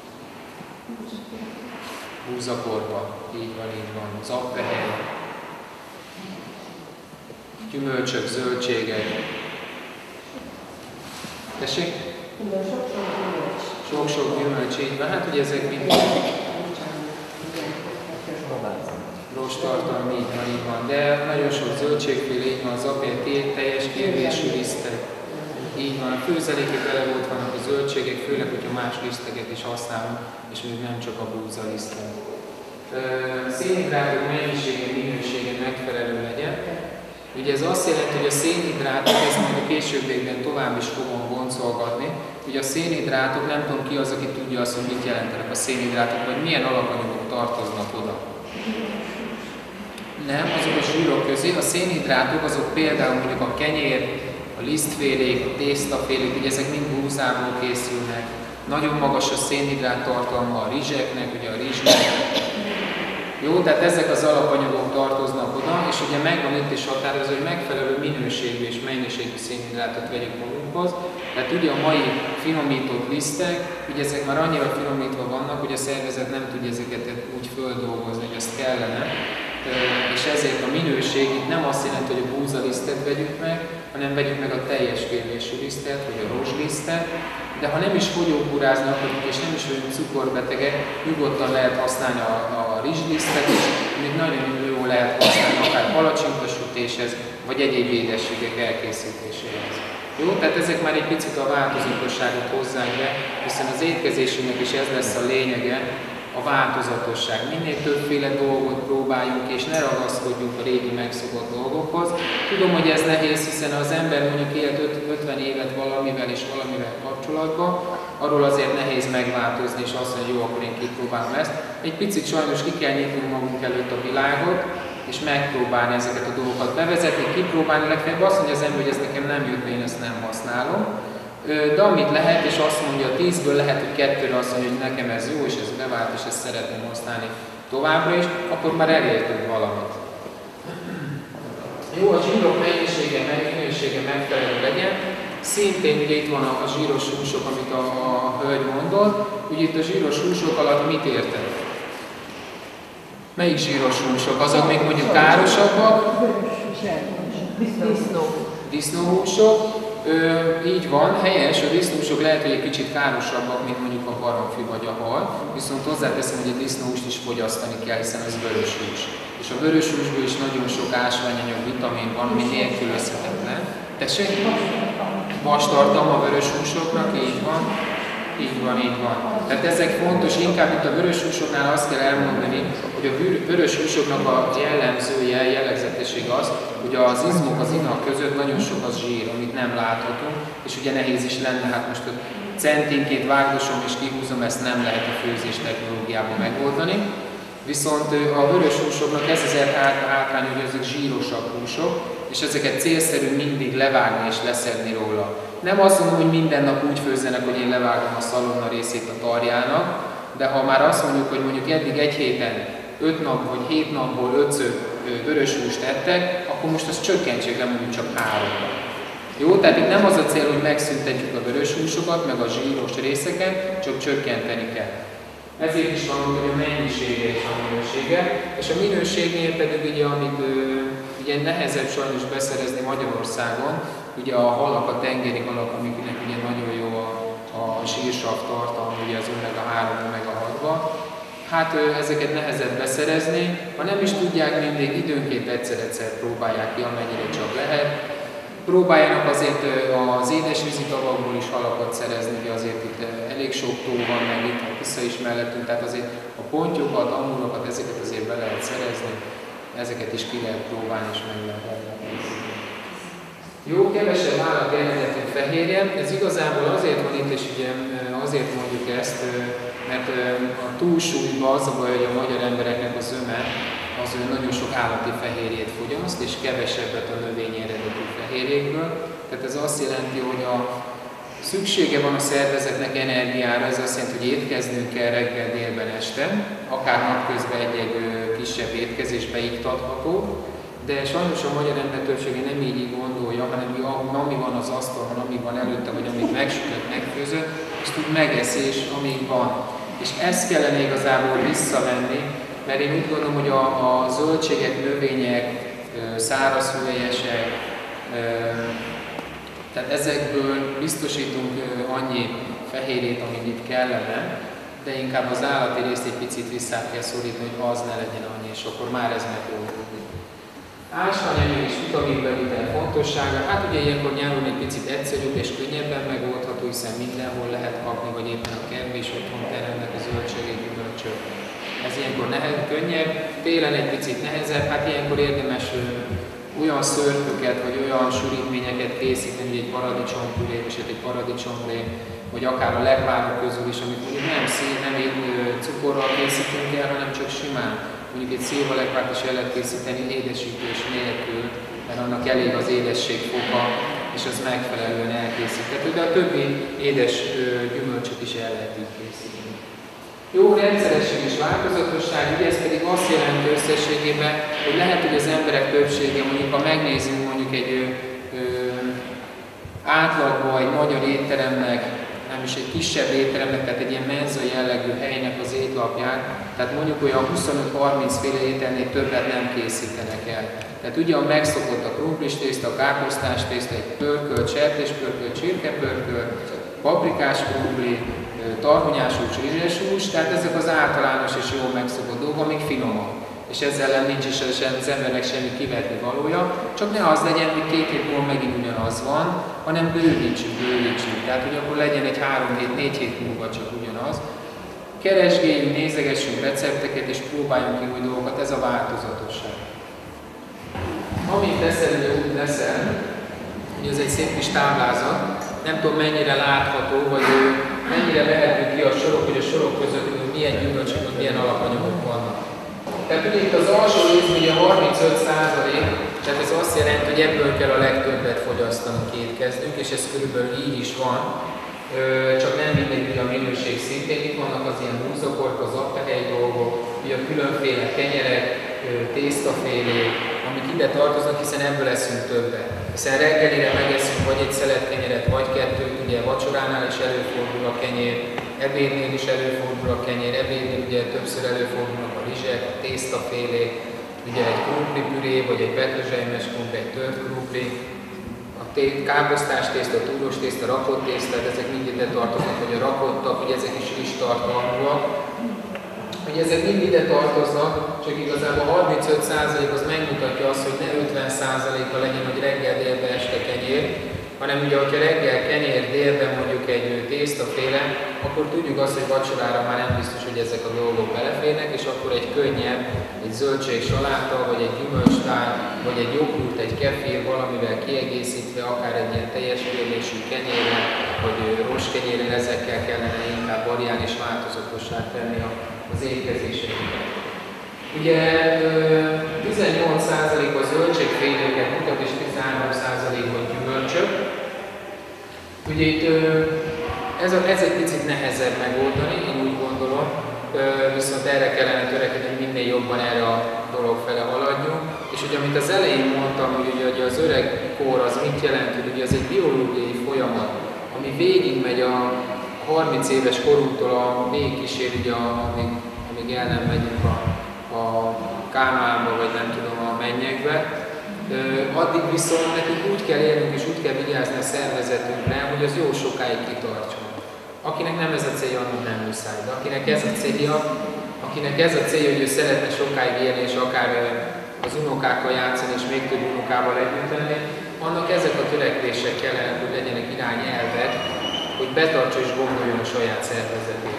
Búzakorba, így van, zappehely, gyümölcsök, zöldségek. Tessék? Sok-sok gyümölcs, így van. Hát ugye ezek mind rosttartalom, így van. De nagyon sok zöldségféle, így van, zappehely, teljes kérvésű lisztek. Így van, a főzelékek eleve ott vannak a zöldségek, főleg, hogyha más liszteket is használunk, és még nem csak a búzalisztet. Szénhidrátok mennyisége, minősége megfelelő legyen. Ugye ez azt jelenti, hogy a szénhidrátok, ezt majd a későbbiekben tovább is fogom boncolgatni. Ugye a szénhidrátok, nem tudom ki az, aki tudja azt, hogy mit jelentenek a szénhidrátok, vagy milyen alapanyagok tartoznak oda. Nem, azok a zsírok közé. A szénhidrátok azok például mondjuk a kenyér, a lisztfélék, a tésztafélék, ugye ezek mind búzából készülnek. Nagyon magas a szénhidrát tartalma a rizseknek, ugye a rizsnek. Jó, tehát ezek az alapanyagok tartoznak oda, és ugye megvan itt is határozva, hogy megfelelő minőségű és mennyiségű szénhidrátot vegyük magunkhoz. Tehát ugye a mai finomított lisztek, ugye ezek már annyira finomítva vannak, hogy a szervezet nem tudja ezeket úgy földolgozni, hogy ezt kellene. És ezért a minőség itt nem azt jelenti, hogy a búzalisztet vegyük meg, hanem vegyük meg a teljes kérvésű lisztet, vagy a rozslisztet. De ha nem is fogyókúrázni akarunk, és nem is vagyunk cukorbetegek, nyugodtan lehet használni a rizslisztet is, amit nagyon jó lehet használni akár palacsintasütéshez, vagy egyéb édességek elkészítéséhez. Jó, tehát ezek már egy picit a változatosságot hozzák be, hiszen az étkezésünknek is ez lesz a lényege, a változatosság. Minél többféle dolgot próbáljunk, és ne ragaszkodjunk a régi megszokott dolgokhoz. Tudom, hogy ez nehéz, hiszen az ember mondjuk élt 50 évet valamivel és valamivel kapcsolatban, arról azért nehéz megváltozni, és azt mondja, hogy jó, akkor én kipróbálom ezt. Egy picit sajnos ki kell nyitnunk magunk előtt a világot, és megpróbálni ezeket a dolgokat bevezetni, kipróbálni, legfeljebb azt mondja az ember, hogy ez nekem nem jött, én ezt nem használom. De amit lehet, és azt mondja, a 10-ből lehet, hogy 2-re azt mondja, hogy nekem ez jó, és ez bevált, és ezt szeretném használni továbbra is, akkor már elértünk valamit. Jó, a zsírok mennyisége, minősége megfelelő legyen. Szintén ugye itt van a zsíros húsok, amit a hölgy mondott. Ugye itt a zsíros húsok alatt mit értek? Melyik zsíros húsok? Azok még mondjuk károsabbak? Disznóhúsok. Így van, helyes, a disznóhúsok lehet, hogy egy kicsit károsabbak, mint mondjuk a baromfi vagy a hal, viszont hozzáteszem, hogy a disznóhúst is fogyasztani kell, hiszen ez vörös hús. És a vörös húsból is nagyon sok ásványanyag, vitamin van, ami nélkülözhetetlen. Tessék? Vastartalma a vörös húsoknak, így van. Így van, így van. Tehát ezek fontos, inkább itt a vörös húsoknál azt kell elmondani, hogy a vörös húsoknak a jellemzője, jellegzetesség az, hogy az izmok, az inak között nagyon sok az zsír, amit nem láthatunk, és ugye nehéz is lenne, hát most centinként vágdosom és kihúzom, ezt nem lehet a főzés technológiában megoldani. Viszont a vörös húsoknak ez az hátrány, hogy ezek zsírosabb húsok, és ezeket célszerű mindig levágni és leszedni róla. Nem azt mondom, hogy minden nap úgy főzzenek, hogy én levágom a szalonna részét a tarjának, de ha már azt mondjuk, hogy mondjuk eddig egy héten 5 nap vagy 7 napból 5-ször vörös húst ettek, akkor most azt csökkentsék le mondjuk csak 3-ra. Jó, tehát itt nem az a cél, hogy megszüntetjük a vörös húsokat, meg a zsíros részeket, csak csökkenteni kell. Ezért is van, hogy a mennyisége és a minősége, és a minőségnél pedig ugye, amit ugye nehezebb sajnos beszerezni Magyarországon, ugye a halak, a tengeri halak, amiknek ugye nagyon jó a zsírsav tartalma, ugye az omega-3, omega-6-ba. Hát ezeket nehezebb beszerezni, ha nem is tudják mindig, időnként egyszer-egyszer próbálják ki, amennyire csak lehet. Próbáljanak azért az édesvízi tavakból is halakat szerezni, ugye azért itt elég sok tó van, meg itt a Tisza is mellettünk, tehát azért a pontyokat, amurokat, ezeket azért be lehet szerezni, ezeket is ki lehet próbálni és meg lehet ellenőrizni. Jó, kevesebb állat eredetű fehérje, ez igazából azért van itt, és ugye azért mondjuk ezt, mert a túlsúlyban az a baj, hogy a magyar embereknek a zöme az nagyon sok állati fehérjét fogyaszt, és kevesebbet a növényi eredetű fehérjékből. Tehát ez azt jelenti, hogy a szüksége van a szervezetnek energiára, ez azt jelenti, hogy étkeznünk kell reggel, délben, este, akár napközben egy kisebb étkezés beiktatható, de sajnos a magyar ember többsége nem így gondolja, hanem ami van az asztalon, ami van előtte, vagy amit megsütött, megfőzött, azt úgy megeszi, és amíg van. És ezt kellene igazából visszavenni, mert én úgy gondolom, hogy a zöldségek, növények, szárazhüvelyesek, tehát ezekből biztosítunk annyi fehérjét, amit itt kellene, de inkább az állati részt egy picit vissza kell szorítani, hogy az ne legyen annyi, és akkor már ez megoldódik. Ásványanyag és vitaminbevitel fontossága, hát ugye ilyenkor nyáron egy picit egyszerűbb és könnyebben megoldható, hiszen mindenhol lehet kapni, vagy éppen a kertben is otthon teremnek a zöldségek, gyümölcsök. Ez ilyenkor könnyebb, télen egy picit nehezebb, hát ilyenkor érdemes olyan szörpöket, vagy olyan sűrítményeket készíteni, hogy egy paradicsompüré, és egy paradicsomlé, vagy akár a lekvárok közül is, amit mondjuk nem szín, nem cukorral készítünk el, hanem csak simán. Mondjuk egy szilvalekvárt is el lehet készíteni édesítés nélkül, mert annak elég az édesség foka, és az megfelelően elkészíthető, de a többi édes gyümölcsöt is el lehet így készíteni. Jó rendszeresség és változatosság, ugye ez pedig azt jelenti összességében, hogy lehet, hogy az emberek többsége, mondjuk ha megnézzünk mondjuk egy átlagban egy magyar étteremnek, nem is egy kisebb étteremnek, tehát egy ilyen menza jellegű helynek az étlapján, tehát mondjuk olyan 25-30 féle ételnél többet nem készítenek el. Tehát ugye a megszokott a krumplis tészta, a káposztás tészta, egy pörkölt, sertéspörkölt, csirkepörkölt, paprikás krumpli, tarhonyású, rizses hús, tehát ezek az általános és jól megszokott dolgok, amik finomak. És ezzel ellen nincs is az embernek semmi kivetni valója, csak ne az legyen, hogy 2 hét múlva megint ugyanaz van, hanem bővítsük. Tehát, hogy akkor legyen egy 3 hét, 4 hét múlva csak ugyanaz. Keresgéljünk, nézegessünk recepteket, és próbáljunk ki új dolgokat, ez a változatosság. Amit teszel, úgy leszel, hogy ez egy szép kis táblázat, nem tudom mennyire látható, vagy mennyire vehetünk ki a sorok, hogy a sorok között milyen gyümölcsök, vagy milyen alapanyagok vannak. Tehát ugye itt az alsó részben ugye 35%, tehát ez azt jelenti, hogy ebből kell a legtöbbet fogyasztanunk, étkeznünk, és ez körülbelül így is van. Csak nem mindegy a minőség szintén, itt vannak az ilyen húzakork, az appehely dolgok, ugye a különféle kenyerek, tésztafélék, amik ide tartoznak, hiszen ebből eszünk többet. Hiszen reggelire megeszünk vagy egy szeletkenyeret, vagy 2, ugye vacsoránál is előfordul a kenyér, ebédnél is előfordul a kenyér, ebédnél ugye többször előfordulnak a rizsek, a tésztafélék, ugye egy krumplipüré, vagy egy petrezselymes krumpli, egy tört krumpli, a káposztás tészta, túros tészta, rakott tészta, ezek mind ide tartoznak, hogy a rakottak, hogy ezek is rizstartalmúak. Hogy ezek mind ide tartoznak, csak igazából 35% az megmutatja azt, hogy ne 50%-a legyen, hogy reggel, délben, este kenyér, hanem ugye, hogyha reggel kenyér, délben mondjuk egy tésztaféle, akkor tudjuk azt, hogy vacsorára már nem biztos, hogy ezek a dolgok beleférnek, és akkor egy könnyebb, egy zöldség saláta, vagy egy gyümölcstál, vagy egy joghurt, egy kefir valamivel kiegészítve, akár egy ilyen teljes kérdésű kenyérrel, vagy rostkenyérrel, ezekkel kellene inkább variálni és változatossá tenni az étkezéseinket. Ugye 18% a zöldségféléket mutat, és 13% a gyümölcsök. Ugye itt ez egy picit nehezebb megoldani, én úgy gondolom, viszont erre kellene törekedni, hogy minél jobban erre a dolog fele haladjunk. És ugye, amit az elején mondtam, hogy ugye az öreg kor az mit jelent, hogy ugye az egy biológiai folyamat, ami végigmegy a 30 éves korunktól a végigkísér, ugye, amíg el nem megyünk a Kánánba, vagy nem tudom, a mennyekbe. Addig viszont nekünk úgy kell élnünk és úgy kell vigyázni a szervezetünkre, hogy az jó sokáig kitartson. Akinek nem ez a célja, annak nem muszáj, de akinek ez a célja, hogy ő szeretne sokáig élni, és akár az unokákkal játszani, és még több unokával együtt lenni, annak ezek a törekvések kellene, hogy legyenek irányelvek, hogy betartsa és gondoljon a saját szervezetét.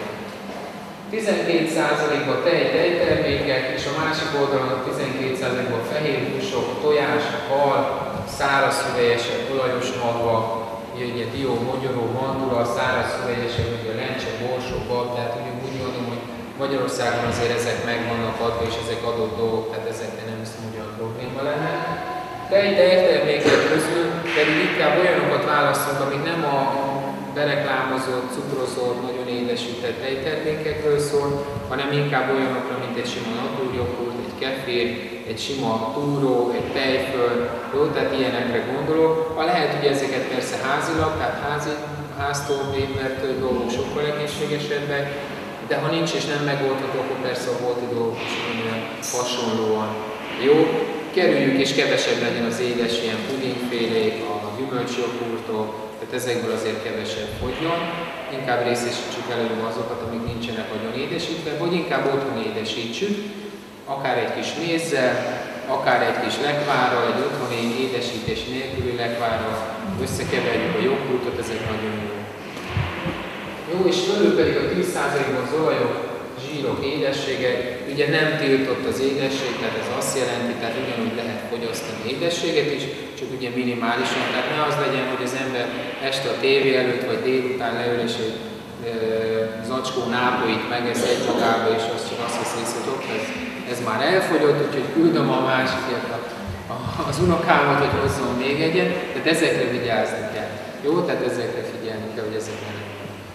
12%-ban tejtermékek, és a másik oldalon a 12%-ban fehér húsok, tojás, hal, száraz hüvelyesek, olajos magva, ugye dió, mogyoró, mandula, száraz hüvelyesek, ugye lencse, borsó, bab, tehát úgy gondolom, hogy Magyarországon azért ezek meg vannak adva, és ezek adott dolgok, tehát ezekre nem hiszem, hogy olyan probléma lenne. Tejtermékek közül pedig inkább olyanokat választunk, amik nem a bereklámozott, cukrozott, nagyon édesített tejtermékekről szól, hanem inkább olyanokra, mint egy sima naturjoghurt, egy kefir, egy sima túró, egy tejföl, jó, tehát ilyenekre gondolok. Lehet, hogy ezeket persze házilag, tehát háztól mert dolgok sokkal egészségesebbek, de ha nincs és nem megoldható, akkor persze a bolti dolgok is hasonlóan jó. Kerüljük és kevesebb legyen az édes ilyen pudingfélék, a gyümölcsjoghurtok, tehát ezekből azért kevesebb fogjon. Inkább részesítsük előbb azokat, amik nincsenek nagyon édesítve, vagy inkább otthon édesítsük, akár egy kis mézzel, akár egy kis lekvárral, egy otthoni édesítés nélküli lekvárral, összekeverjük a joghurtot, ezek nagyon jó. Jó, és fölül pedig a 10%-ban az olajok, zsírok, édességek, ugye nem tiltott az édesség, tehát ez azt jelenti, tehát ugyanúgy lehet fogyasztani édességet is, csak ugye minimálisan, tehát ne az legyen, hogy az ember este a tévé előtt vagy délután leül és egy zacskó nápolyt megesz egy magába, és azt csak azt hiszi, hogy ez már elfogyott, úgyhogy küldöm a másikért az unokámat, hogy hozzon még egyet, tehát ezekre vigyázni kell. Jó, tehát ezekre figyelni kell, hogy ezek nem.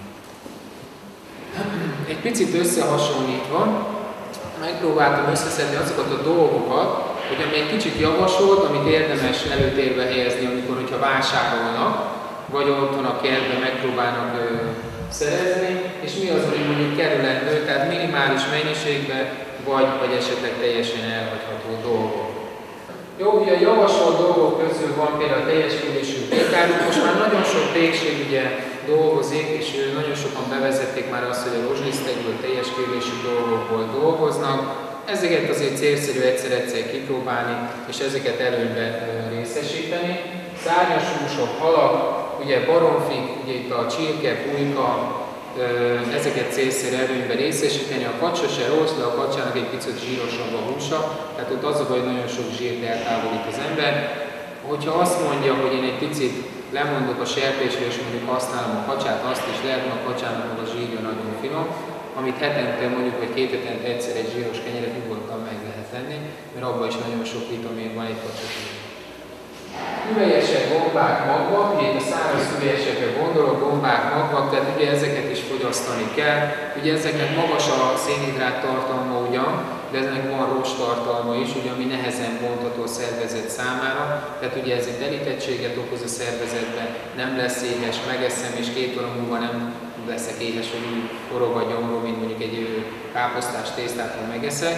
Egy picit összehasonlítva, megpróbáltam összeszedni azokat a dolgokat, hogy ami egy kicsit javasolt, amit érdemes előtérbe helyezni, amikor, hogyha vásárolnak, vagy otthon a kertben megpróbálnak szerezni, és mi az, hogy mondjuk kerülendő, tehát minimális mennyiségben, vagy esetleg teljesen elhagyható dolgok. Jó, ugye a javasolt dolgok közül van például a teljes küldésű pékáruk. Most már nagyon sok pékség ugye dolgozik, és nagyon sokan bevezették már azt, hogy a rozslisztekből, teljes küldésű dolgokból dolgoznak. Ezeket azért célszerű egyszer-egyszer kipróbálni, és ezeket előnybe részesíteni. Szárnyas húsok, halak, ugye baromfik, ugye itt a csirke, pulyka, ezeket célszerű előnyben részesíteni. A kacsa se rossz, de a kacsának egy picit zsírosabb a húsa, tehát ott az a baj, hogy nagyon sok zsírt eltávolít az ember. Hogyha azt mondja, hogy én egy picit lemondok a sertésről, és mondjuk használom a kacsát, azt is lehet, mert a kacsának a zsírja nagyon finom, amit hetente mondjuk, vagy 2 hetente egyszer egy zsíros kenyeret nyugodtan meg lehet tenni, mert abban is nagyon sok vitamin van egy kacsát. Hüvelyesek, gombák, magvak, ugye itt a száraz hüvelyesekre gondolok, gombák, magvak, tehát ugye ezeket is fogyasztani kell. Ugye ezeknek magas a szénhidrát tartalma ugyan, de ezeknek van rost tartalma is, ugye, ami nehezen bontható a szervezet számára. Tehát ugye ez egy telítettséget okoz a szervezetben, nem lesz éhes, megeszem, és 2 óra múlva nem leszek éhes, hogy úgy forog a gyomrom, mint mondjuk egy káposztás tésztát, ha megeszek.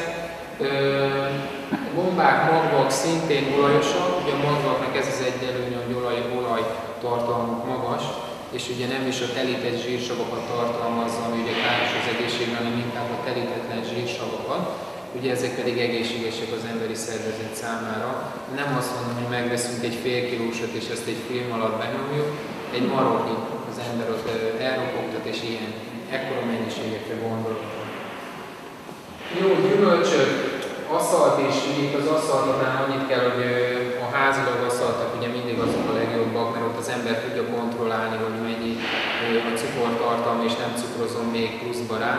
Gombák, magvak szintén olajosak, ugye a magvaknak ez az egy előnye, hogy olaj tartalmuk magas, és ugye nem is a telített zsírsavakat tartalmazza, ami ugye káros az egészségre, hanem inkább a telítetlen zsírsavakat. Ugye ezek pedig egészségesek az emberi szervezet számára. Nem azt mondom, hogy megveszünk egy fél kilósat, és ezt egy film alatt benyomjuk, egy marokig az ember ott elropogtat, és ilyen ekkora mennyiségekre gondolok. Jó, gyümölcsök, aszalt is, itt az aszaltnál annyit kell, hogy a házilag aszaltak ugye mindig azok a legjobbak, mert ott az ember tudja kontrollálni, hogy mennyi a cukortartalma, és nem cukrozom még pluszba rá.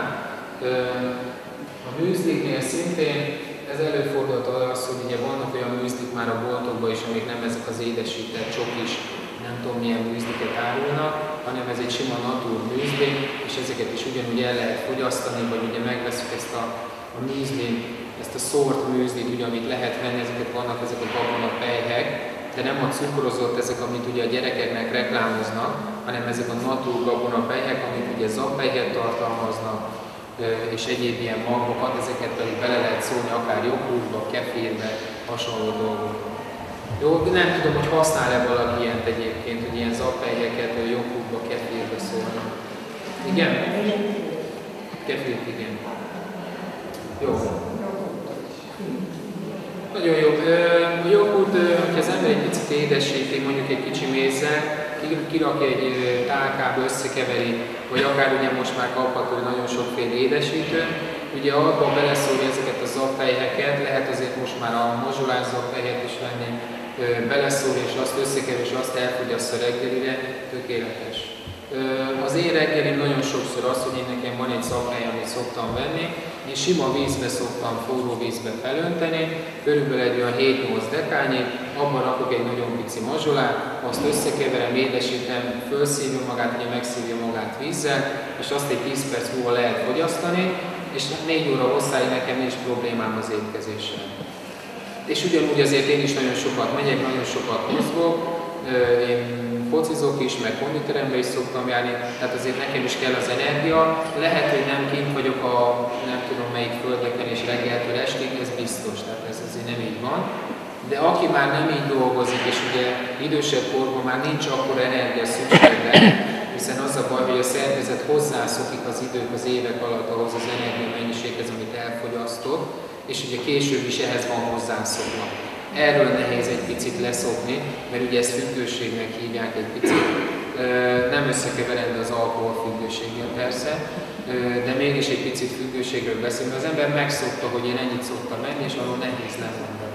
A műzliknél szintén ez előfordult az, hogy ugye vannak olyan műzlik már a boltokban is, amik nem ezek az édesített csokis, nem tudom milyen műzliket árulnak, hanem ez egy sima natur műzli, és ezeket is ugyanúgy el lehet fogyasztani, vagy ugye megveszünk ezt a műzlin, ezt a szórt műzlit, ugye, amit lehet venni, ezeket vannak ezek a gabonapelyhek, de nem a cukrozott ezek, amit ugye a gyerekeknek reklámoznak, hanem ezek a natur gabonapelyhek, amik ugye zappelyhet tartalmaznak, és egyéb ilyen magokat, ezeket pedig bele lehet szólni akár joghurtba, kefirbe, hasonló dolgokba. Jó, nem tudom, hogy használ-e valaki ilyent egyébként, hogy ilyen zappelyheket joghurtba, kefirbe szólnak. Igen? Kefirt, igen. Jó. Nagyon jó. A joghurt, hogyha az ember egy picit édesíti, mondjuk egy kicsi mézzel, kirakja egy tálkába, összekeveri, vagy akár ugye most már kapható nagyon sokféle édesítő, ugye abban beleszórja ezeket a zappelyheket, lehet azért most már a mazsolás zappelyhet is venni, beleszórja és azt összekever, és azt elfogyasztja reggelire, tökéletes. Az én reggelim nagyon sokszor az, hogy én nekem van egy zappely, amit szoktam venni, én sima vízbe szoktam, forró vízbe felönteni, körülbelül egy olyan 7-8 dekányi, abban rakok egy nagyon pici mazsolát, azt összekeverem, édesítem, fölszívja magát, ugye megszívja magát vízzel, és azt egy 10 perc múlva lehet fogyasztani, és 4 óra hosszáig nekem nincs problémám az étkezéssel. És ugyanúgy azért én is nagyon sokat megyek, nagyon sokat mozgok, én focizok is, meg konditerembe is szoktam járni, tehát azért nekem is kell az energia. Lehet, hogy nem kint vagyok a nem tudom melyik földeken és reggeltől estig, ez biztos, tehát ez azért nem így van. De aki már nem így dolgozik, és ugye idősebb korban már nincs akkor energia szükségre, hiszen az a baj, hogy a szervezet hozzászokik az idők, az évek alatt ahhoz az energia mennyiséghez, amit elfogyasztott, és ugye később is ehhez van hozzászokva. Erről nehéz egy picit leszokni, mert ugye ezt függőségnek hívják egy picit. Nem összekeverendő az alkohol függőséggel persze, de mégis egy picit függőségről beszélünk. Az ember megszokta, hogy én ennyit szoktam menni, és arról nehéz lemondani.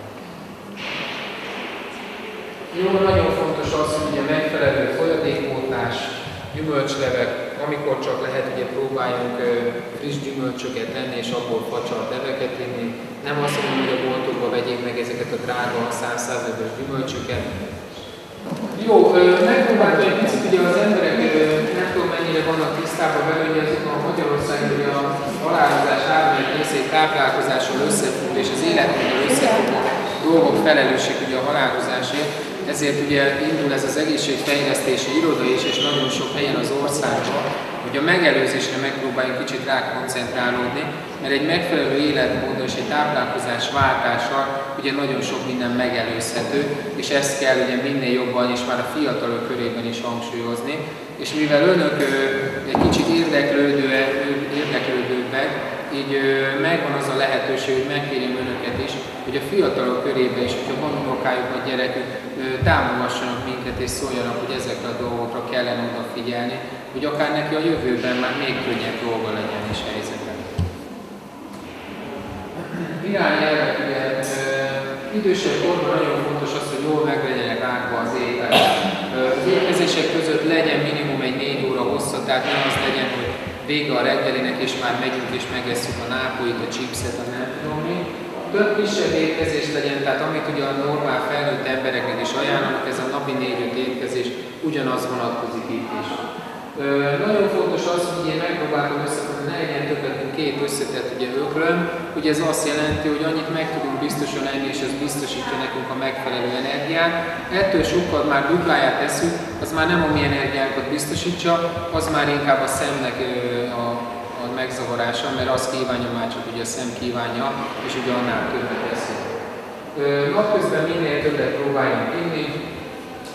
Jó, nagyon fontos az, hogy ugye megfelelő folyadékpótlás, gyümölcslevek, amikor csak lehet, ugye próbáljunk friss gyümölcsöket tenni, és abból facsart leveket inni. Nem azt mondom, hogy a boltokba vegyék meg ezeket a drága 100-105-ös gyümölcsöket. Jó, megpróbáltam egy picit, ugye az emberek nem tudom mennyire vannak tisztában vele, hogy azok a Magyarországon ugye a halálozás árnyék részét táplálkozással összefügg, és az életmóddal összefüggő dolgok felelősség ugye a halálozásért. Ezért ugye indul ez az egészségfejlesztési iroda is, és nagyon sok helyen az országban, hogy a megelőzésre megpróbáljunk kicsit rá koncentrálódni, mert egy megfelelő életmóddal és egy táplálkozás váltással ugye nagyon sok minden megelőzhető, és ezt kell ugye minél jobban és már a fiatalok körében is hangsúlyozni. És mivel önök egy kicsit érdeklődőbbek, így megvan az a lehetőség, hogy megkérjem önöket is, hogy a fiatalok körében is, hogyha van unokájuk vagy gyerekük, támogassanak minket és szóljanak, hogy ezekre a dolgokra kellene odafigyelni, hogy akár neki a jövőben már még könnyebb dolga legyen és helyzete. Irányelvek, ugye idősebb korban nagyon fontos az, hogy jól meg legyenek rágva az étel. Az étkezések között legyen minimum egy 4 óra hossza, tehát nem az legyen, hogy vége a reggelinek és már megyünk és megesszük a nápolyt, a chipset, a nem tudom mi. Több kisebb étkezés legyen, tehát amit ugye a normál felnőtt embereknek is ajánlanak, ez a napi 4-5 étkezés ugyanaz vonatkozik itt is. Nagyon fontos az, hogy én megpróbáltam összefonni, ne legyen többet, mint 2 összetett ugye ökröm. Ugye ez azt jelenti, hogy annyit meg tudunk biztosan enni, és ez biztosítja nekünk a megfelelő energiát. Ettől sokkal már dupláját teszünk, az már nem a mi energiánkat biztosítsa, az már inkább a szemnek a megzavarása, mert az kívánja már csak ugye a szem kívánja, és ugye annál többet teszünk. Napközben minél többet próbáljunk inni,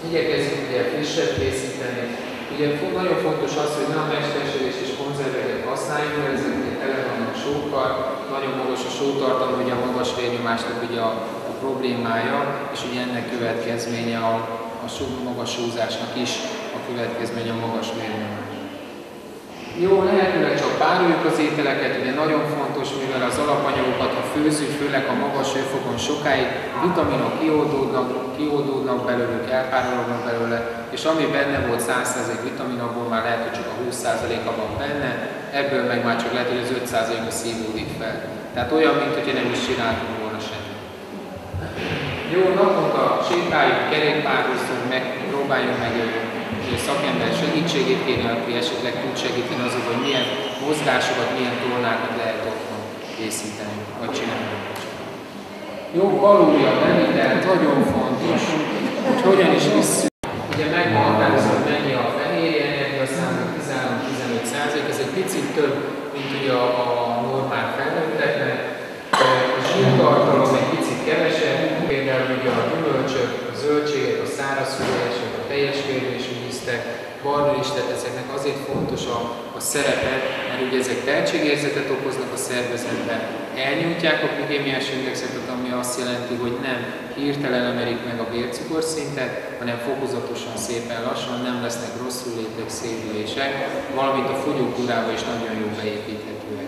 Igyekezzünk ugye frissebb készíteni. Ugye nagyon fontos az, hogy ne a mesterséges és konzerveket használjunk, mert ezek ugye tele vannak sókkal, nagyon magas a sótartalom, ugye a magas vérnyomásnak ugye a problémája, és ugye ennek következménye a magas sózásnak is a következménye a magas vérnyomás. Jó, lehetőleg csak pároljuk az ételeket, ugye nagyon fontos, mivel az alapanyagokat, ha főzzük, főleg a magas hőfokon sokáig, vitaminok kioldódnak belőlük, elpárolognak belőle, és ami benne volt 100% vitamin, abból már lehet, hogy csak a 20%-a van benne, ebből meg már csak lehet, hogy az 5%-a szívódik fel. Tehát olyan, mint hogyha nem is csináltunk volna semmit. Jó, naponta sétáljunk, kerékpározunk, próbáljunk meg szakember segítségét kérni, aki esetleg tud segíteni azok, hogy milyen mozgásokat, milyen tornákat lehet otthon készíteni, vagy csinálni. Jó, kalória bevitel, nagyon fontos, hogy hogyan is visszük. Ugye meghatározza, hogy mennyi a fehérje energiaszámok, 13-15%, ez egy picit több, mint ugye a normál felnőtteknek. A zsírtartalom egy picit kevesebb, például ugye a gyümölcsök, a zöldségek, a szárazföldesek, a teljes vérmésű lisztek, barnalistek, ezeknek azért fontos a szerepe, mert ugye ezek tehetségérzetet okoznak a szervezetben, elnyújtják a glikémiás indexet, ami azt jelenti, hogy nem hirtelen emelik meg a vércukorszintet, hanem fokozatosan, szépen lassan, nem lesznek rosszul létek szédülések, valamint a fogyókúrába is nagyon jól beépíthetőek.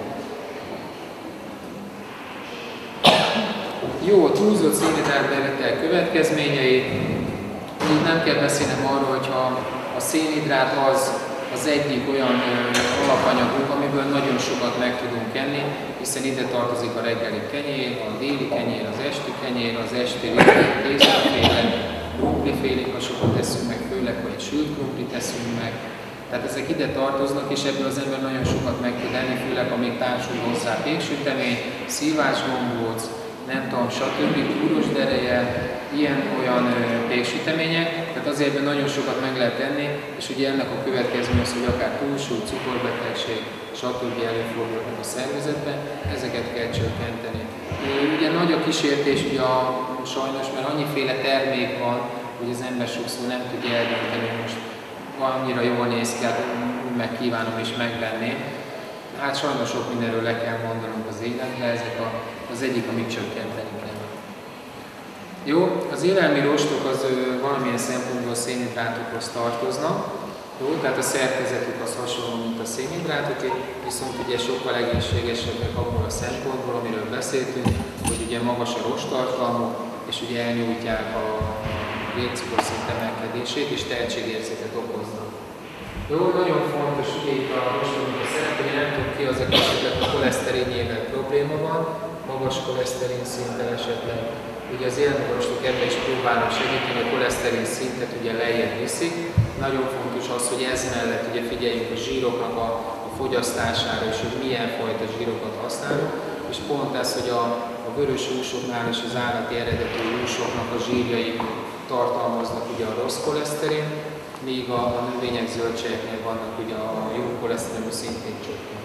Jó, a túlzott szénhidrát bevitel következményei. Így nem kell beszélnem arról, hogyha a szénhidrát az egyik olyan alapanyagunk, amiből nagyon sokat meg tudunk enni, hiszen ide tartozik a reggeli kenyér, a déli kenyér, az esti kenyér, az esti tésztaféle, krumplifélék, ha sokat teszünk meg, főleg, hogy sült krumplit teszünk meg. Tehát ezek ide tartoznak, és ebből az ember nagyon sokat meg tud enni, főleg amíg társul hozzá péksütemény, szívásgombóc, nem tudom, stb. Kúros dereje, ilyen-olyan péksütemények, tehát azért nagyon sokat meg lehet enni, és ugye ennek a következmény az, hogy akár túlsúly, cukorbetegség, stb. Előfordulnak a szervezetben, ezeket kell csökkenteni. Ugye nagy a kísértés, ugye sajnos, mert annyiféle termék van, hogy az ember sokszor nem tudja eldönteni, hogy most annyira jól néz ki, úgy meg kívánom is megvenni. Hát sajnos sok mindenről le kell mondanunk az életbe, ezek az egyik, amit csökkenteni kell. Jó, az élelmi rostok az valamilyen szempontból a szénhidrátokhoz tartoznak. Jó, tehát a szerkezetük az hasonló, mint a szénhidrátoké, viszont ugye sokkal egészségesebbek abból a szempontból, amiről beszéltünk, hogy ugye magas a rosttartalmuk, és ugye elnyújtják a vércukorszint emelkedését, és tehetségérzetet okoznak. Jó, nagyon fontos, ugye itt a rostoknak a szerep, hogy nem tud ki az esetleg a koleszterinjével probléma van, magas koleszterin szinttel esetleg. Ugye az élelmiszerostok ebben is próbálnak segíteni, a koleszterin szintet ugye lejjebb viszik. Nagyon fontos az, hogy ez mellett ugye figyeljünk a zsíroknak a fogyasztására, és hogy milyen fajta zsírokat használunk. És pont ez, hogy a vörös húsoknál és az állati eredetű húsoknak a zsírjai tartalmaznak ugye a rossz koleszterin, míg a növények, zöldségeknél vannak ugye a jó koleszterinű szintén csökkent.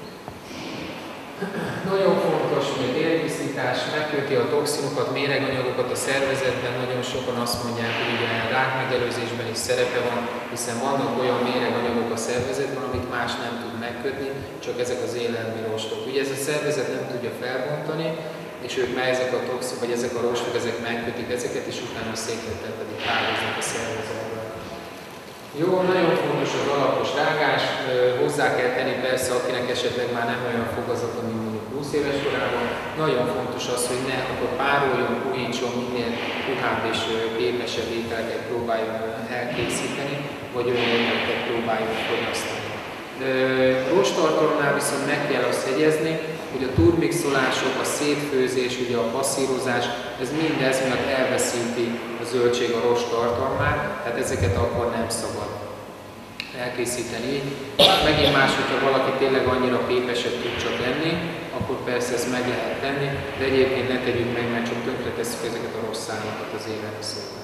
Nagyon fontos, hogy a vértisztítás megköti a toxinokat, méreganyagokat a szervezetben. Nagyon sokan azt mondják, hogy ugye rákmegelőzésben is szerepe van, hiszen vannak olyan méreganyagok a szervezetben, amit más nem tud megkötni, csak ezek az élelmi rostok. Ugye ez a szervezet nem tudja felbontani, és ők már ezek a toxinok, vagy ezek a rostok, ezek megkötik ezeket, és utána széklettel pedig távoznak a szervezetben. Jó, nagyon fontos az alapos rágás, hozzá kell tenni persze, akinek esetleg már nem olyan fogazata, mint mondjuk 20 éves korában. Nagyon fontos az, hogy ne akkor pároljon, újítson, minél puhább és képesebb ételeket próbáljon elkészíteni, vagy olyan ételeket próbáljon fogyasztani. Rosttartalomnál viszont meg kell azt jegyezni, hogy a turmixolások, a szétfőzés, ugye a passzírozás, ez mindez miatt elveszíti a zöldség a rost tartalmát, tehát ezeket akkor nem szabad elkészíteni. Megint más, hogyha valaki tényleg annyira képesebb tud csak lenni, akkor persze ezt meg lehet tenni, de egyébként ne tegyük meg, mert csak tönkretesszük ezeket a rossz számokat az élelmiszerben.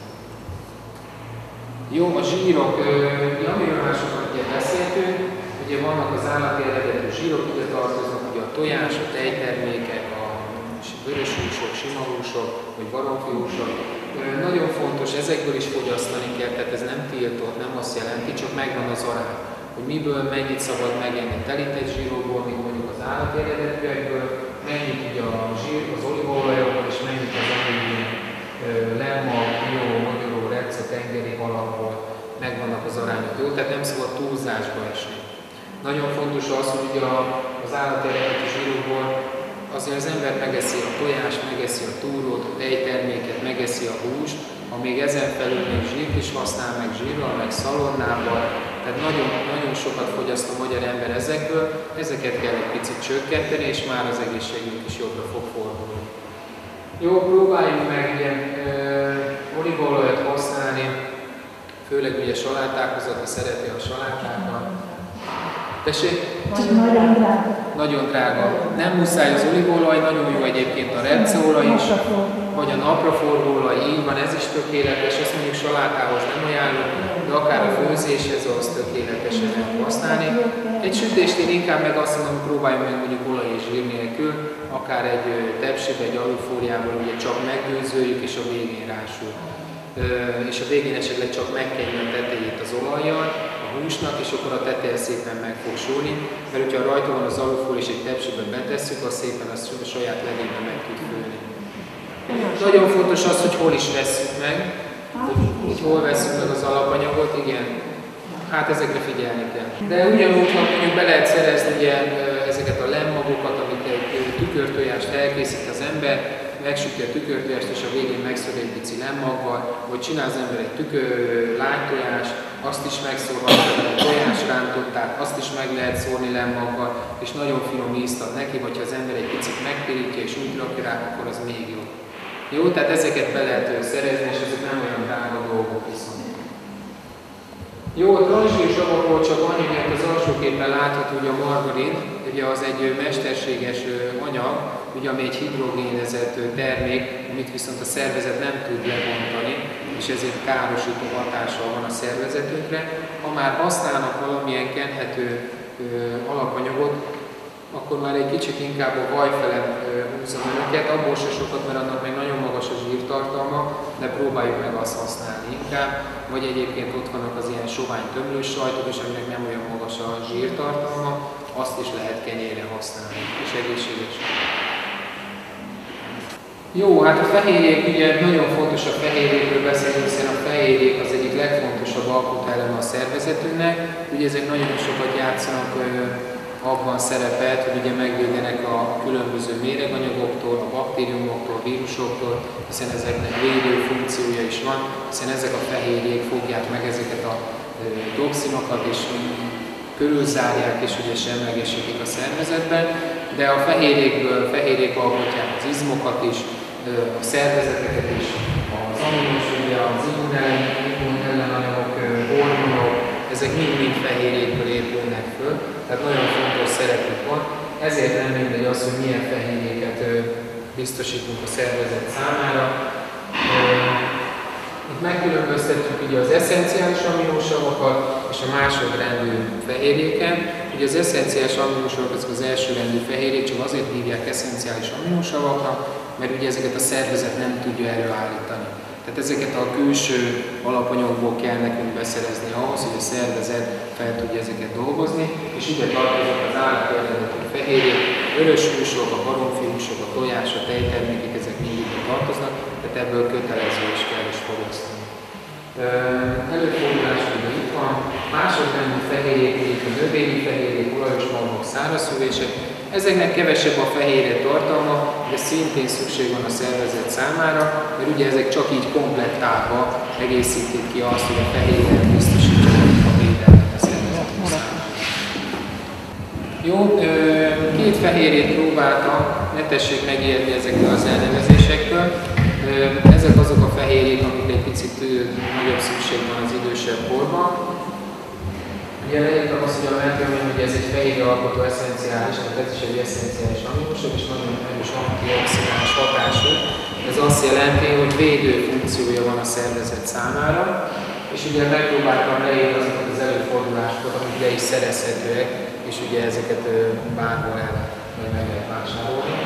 Jó, a zsírok, amiről már sokat ugye beszéltünk, ugye vannak az állati eredetű zsírok, ide tartoznak ugye a tojás, a tejtermékek, a vöröshúsok, sima húsok, vagy baromfihúsok. Nagyon fontos, ezekből is fogyasztani kell, tehát ez nem tiltott, nem azt jelenti, csak megvan az arány, hogy miből mennyit szabad megenni telített zsírokból, mint mondjuk az állati eredetűekből, mennyit ugye a zsír, az olívaolajokból, és mennyit az amilyen lemma, jó, magyaró, repce, tengeri halakból megvannak az arányok, jó? Tehát nem szabad túlzásba esni. Nagyon fontos az, hogy az állati eredetű zsírokból azért az ember megeszi a tojást, megeszi a túrót, a tejterméket, megeszi a húst, ha még ezen felül még zsírt is használ, meg zsírral, meg szalonnával, tehát nagyon, nagyon sokat fogyaszt a magyar ember ezekből, ezeket kell egy picit csökkenteni, és már az egészségünk is jobbra fog fordulni. Jó, próbáljunk meg ilyen olívaolajat használni, főleg ugye salátákhoz, aki szereti a salátákat. Tessék? Nagyon drága. Nagyon drága. Nem muszáj az olívaolaj, nagyon jó egyébként a repceolaj is, vagy a napraforgóolaj, így van, ez is tökéletes, ezt mondjuk salátához nem ajánlom, de akár a főzéshez az tökéletesen lehet használni. Egy sütést én inkább meg azt mondom, próbáljunk meg mondjuk olaj és zsír nélkül, akár egy tepsibe, egy alufóliában ugye csak meggőzöljük és a végén rásül. És a végén esetleg csak megkenjük a tetejét az olajjal, a húsnak, és akkor a teteje szépen meg fog sólni, mert hogyha rajta van az alufól és egy tepsibe betesszük, az szépen a saját levélben meg tud főni. Nagyon fontos az, hogy hol is vesszük meg, hogy hol vesszük meg az alapanyagot, igen, hát ezekre figyelni kell. De ugyanúgy, ha mondjuk be lehet szerezni ugye, ezeket a lemmagokat, amit egy tükörtojást elkészít az ember, megsüti a tükörtojást, és a végén megszor egy pici lemmaggal, vagy csinál az ember egy lágytojást, azt is megszórhatja, a tojásrántottát, azt is meg lehet szórni lemmaggal, és nagyon finom ízt ad neki, vagy ha az ember egy picit megpirítja és úgy rakja rá, akkor az még jobb. Jó, tehát ezeket be lehet szerezni, és ezek nem olyan drága dolgok viszont. Jó, a transzsírsavakból csak annyi, mert az alsó képen látható, hogy a margarin, ugye az egy mesterséges anyag, ugye, ami egy hidrogénezett termék, amit viszont a szervezet nem tud lebontani, és ezért károsító hatással van a szervezetünkre. Ha már használnak valamilyen kenhető alapanyagot, akkor már egy kicsit inkább a vaj felett húzom önöket, abból se sokat, mert annak meg nagyon magas a zsírtartalma, de próbáljuk meg azt használni inkább, vagy egyébként ott vannak az ilyen sovány tömlős sajtok, és aminek nem olyan magas a zsírtartalma, azt is lehet kenyérre használni, és egészséges. Jó, hát a fehérjék, ugye nagyon fontos a fehérjékről beszélni, hiszen a fehérjék az egyik legfontosabb alkotóeleme a szervezetünknek. Ugye ezek nagyon sokat játszanak abban szerepet, hogy ugye megvédenek a különböző méreganyagoktól, a baktériumoktól, vírusoktól, hiszen ezeknek védő funkciója is van, hiszen ezek a fehérjék fogják meg ezeket a toxinokat és körülzárják és ugye semlegesítik a szervezetben, de a fehérjék alkotják az izmokat is, a szervezeteket is, az aminos, ugye az immunellenanyagok, hormonok, ezek mind-mind fehérjékből épülnek föl, tehát nagyon fontos szerepük van, ezért nem mindegy az, hogy milyen fehérjéket biztosítunk a szervezet számára. Itt megkülönböztetjük ugye az eszenciális aminosavakat és a másodrendű fehérjéket. Ugye az eszenciális aminosavak, ezek az elsőrendű fehérjék csak azért hívják eszenciális aminosavaknak, mert ugye ezeket a szervezet nem tudja előállítani. Tehát ezeket a külső alapanyagból kell nekünk beszerezni ahhoz, hogy a szervezet fel tudja ezeket dolgozni, és ide tartoznak az állati eredetű fehérjék, vörös húsok, a baromfihúsok, a tojás, a tejtermékek, ezek mindig tartoznak, tehát ebből kötelező is kell is fogyasztani. Előfordulás ugye itt van, másodrendű fehérjék, a növényi fehérjék, olajos magok, szárazszövések. Ezeknek kevesebb a fehérje tartalma, de szintén szükség van a szervezet számára, mert ugye ezek csak így komplettálva egészítik ki azt, hogy a fehérje biztosítja a védelmet a szervezetünk számára. Jó, két fehérjét próbáltam, ne tessék megijedni ezekkel az elnevezésektől. Ezek azok a fehérjék, amikre egy picit nagyobb szükség van az idősebb korban. Ugye leírtam azt, hogy a mentőamin, hogy ez egy fehérje alkotó eszenciális, tehát ez is egy eszenciális aminosav, és nagyon erős antioxidáns hatású. Ez azt jelenti, hogy védő funkciója van a szervezet számára, és ugye megpróbáltam leírni azokat az előfordulásokat, amik le is szerezhetőek, és ugye ezeket bárhol el meg lehet vásárolni.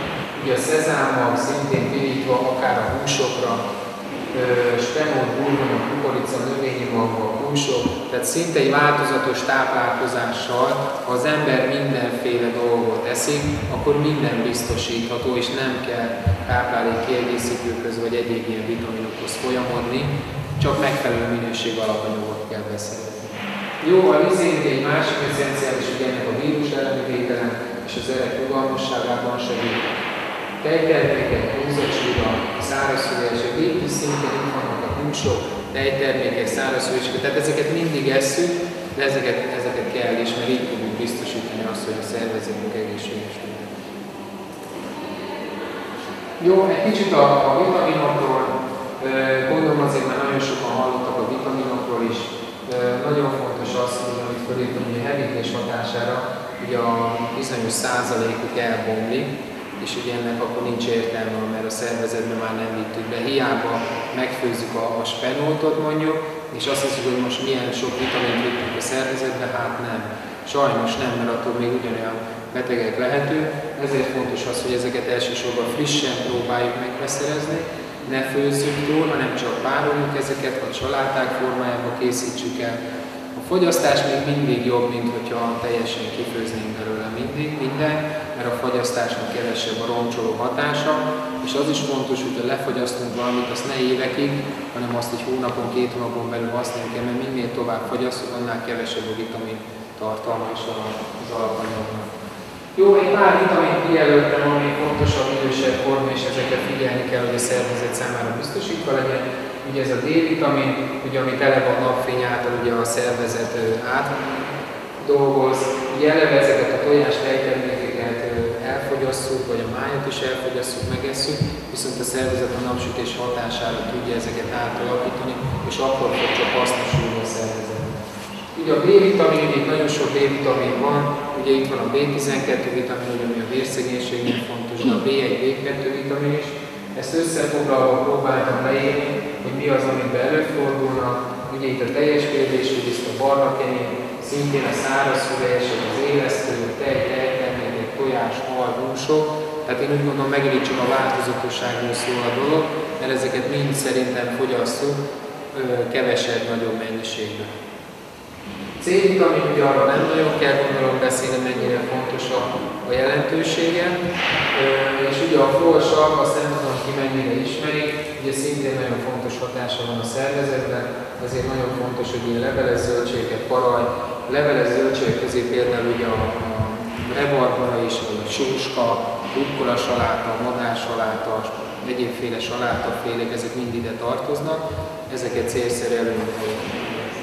ugye a szezámmag szintén pirítva, akár a húsokra, spenót, burgonyok, kukorica, növényi magva, húsok, tehát szinte egy változatos táplálkozással, ha az ember mindenféle dolgot eszik, akkor minden biztosítható, és nem kell táplálék kiegészítőkhöz vagy egyéb ilyen vitaminokhoz folyamodni, csak megfelelő minőség alapanyagot kell beszerezni. Jó, a lizénk egy másik eszenciális, hogy ennek a vírus elleni védelem és az erek rugalmasságában segít. Tejtermékek, húzaccsúra, szárazszövegek, végig szintén itt vannak a húsok, tejtermékek, szárazszövegek, tehát ezeket mindig esszük, de ezeket kell is, mert így tudjuk biztosítani azt, hogy a szervezetünk egészséges legyen. Jó, egy kicsit a vitaminokról, gondolom azért már nagyon sokan hallottak a vitaminokról is. Nagyon fontos az, hogy amit fölírtam, hogy a hevítés hatására ugye a bizonyos százalékuk elbomlik, és ugye ennek akkor nincs értelme, mert a szervezetben már nem vittük be. Hiába megfőzzük a spenótot mondjuk, és azt hiszük, hogy most milyen sok vitamint vittünk a szervezetbe, hát nem. Sajnos nem, mert attól még ugyanolyan betegek lehetünk. Ezért fontos az, hogy ezeket elsősorban frissen próbáljuk meg beszerezni, ne főzzük túl, hanem csak pároljuk ezeket, vagy saláták formájában készítsük el. A fogyasztás még mindig jobb, mint hogyha teljesen kifőznénk belőle minden, mert a fogyasztásnak kevesebb a roncsoló hatása, és az is fontos, hogy ha lefogyasztunk valamit, azt ne évekig, hanem azt egy hónapon, 2 hónapon belül használni kell, mert minél tovább fogyasztunk, annál kevesebb a vitamin tartalma és az alapanyagnak. Jó, egy pár vitamint kijelöltem, ami fontosabb idősebb korban, és ezeket figyelni kell, hogy a szervezet számára biztosítva legyen. Ugye ez a D-vitamin, ugye, amit eleve a napfény által ugye a szervezet átdolgoz. Ugye eleve ezeket a tojás tejtermékeket elfogyasszuk, vagy a májat is elfogyasszuk, megesszük, viszont a szervezet a napsütés hatására tudja ezeket átalakítani, és akkor fog csak hasznosulni a szervezet. Ugye a B-vitamin, itt nagyon sok B-vitamin van, ugye itt van a B12 vitamin, ugye, ami a vérszegénységnél fontos, de a B1, B2 vitamin is. Ezt összefoglalva próbáltam leírni, hogy mi az, amiben előfordulnak. Ugye itt a teljes kérdésű liszt, a barna kenyér, szintén a szárazszövegek, az élesztő, tejtermékek, tojás, hal, húsok. Tehát én úgy gondolom, megint csak a változatosságról szól a dolog, mert ezeket mind szerintem fogyasszuk kevesebb, nagyobb mennyiségben. C-vitamin, ugye arra nem nagyon kell gondolom beszélni, mennyire fontos a jelentősége. És ugye a folsav, azt nem tudom ki mennyire ismeri, ugye szintén nagyon fontos hatása van a szervezetben, ezért nagyon fontos, hogy ilyen leveles zöldségeket, paraj, leveles zöldségek közé például ugye a rebarbara is, vagy a sóska, rucola saláta, madársaláta, egyébféle salátafélék, ezek mind ide tartoznak, ezeket célszerű előnyelni.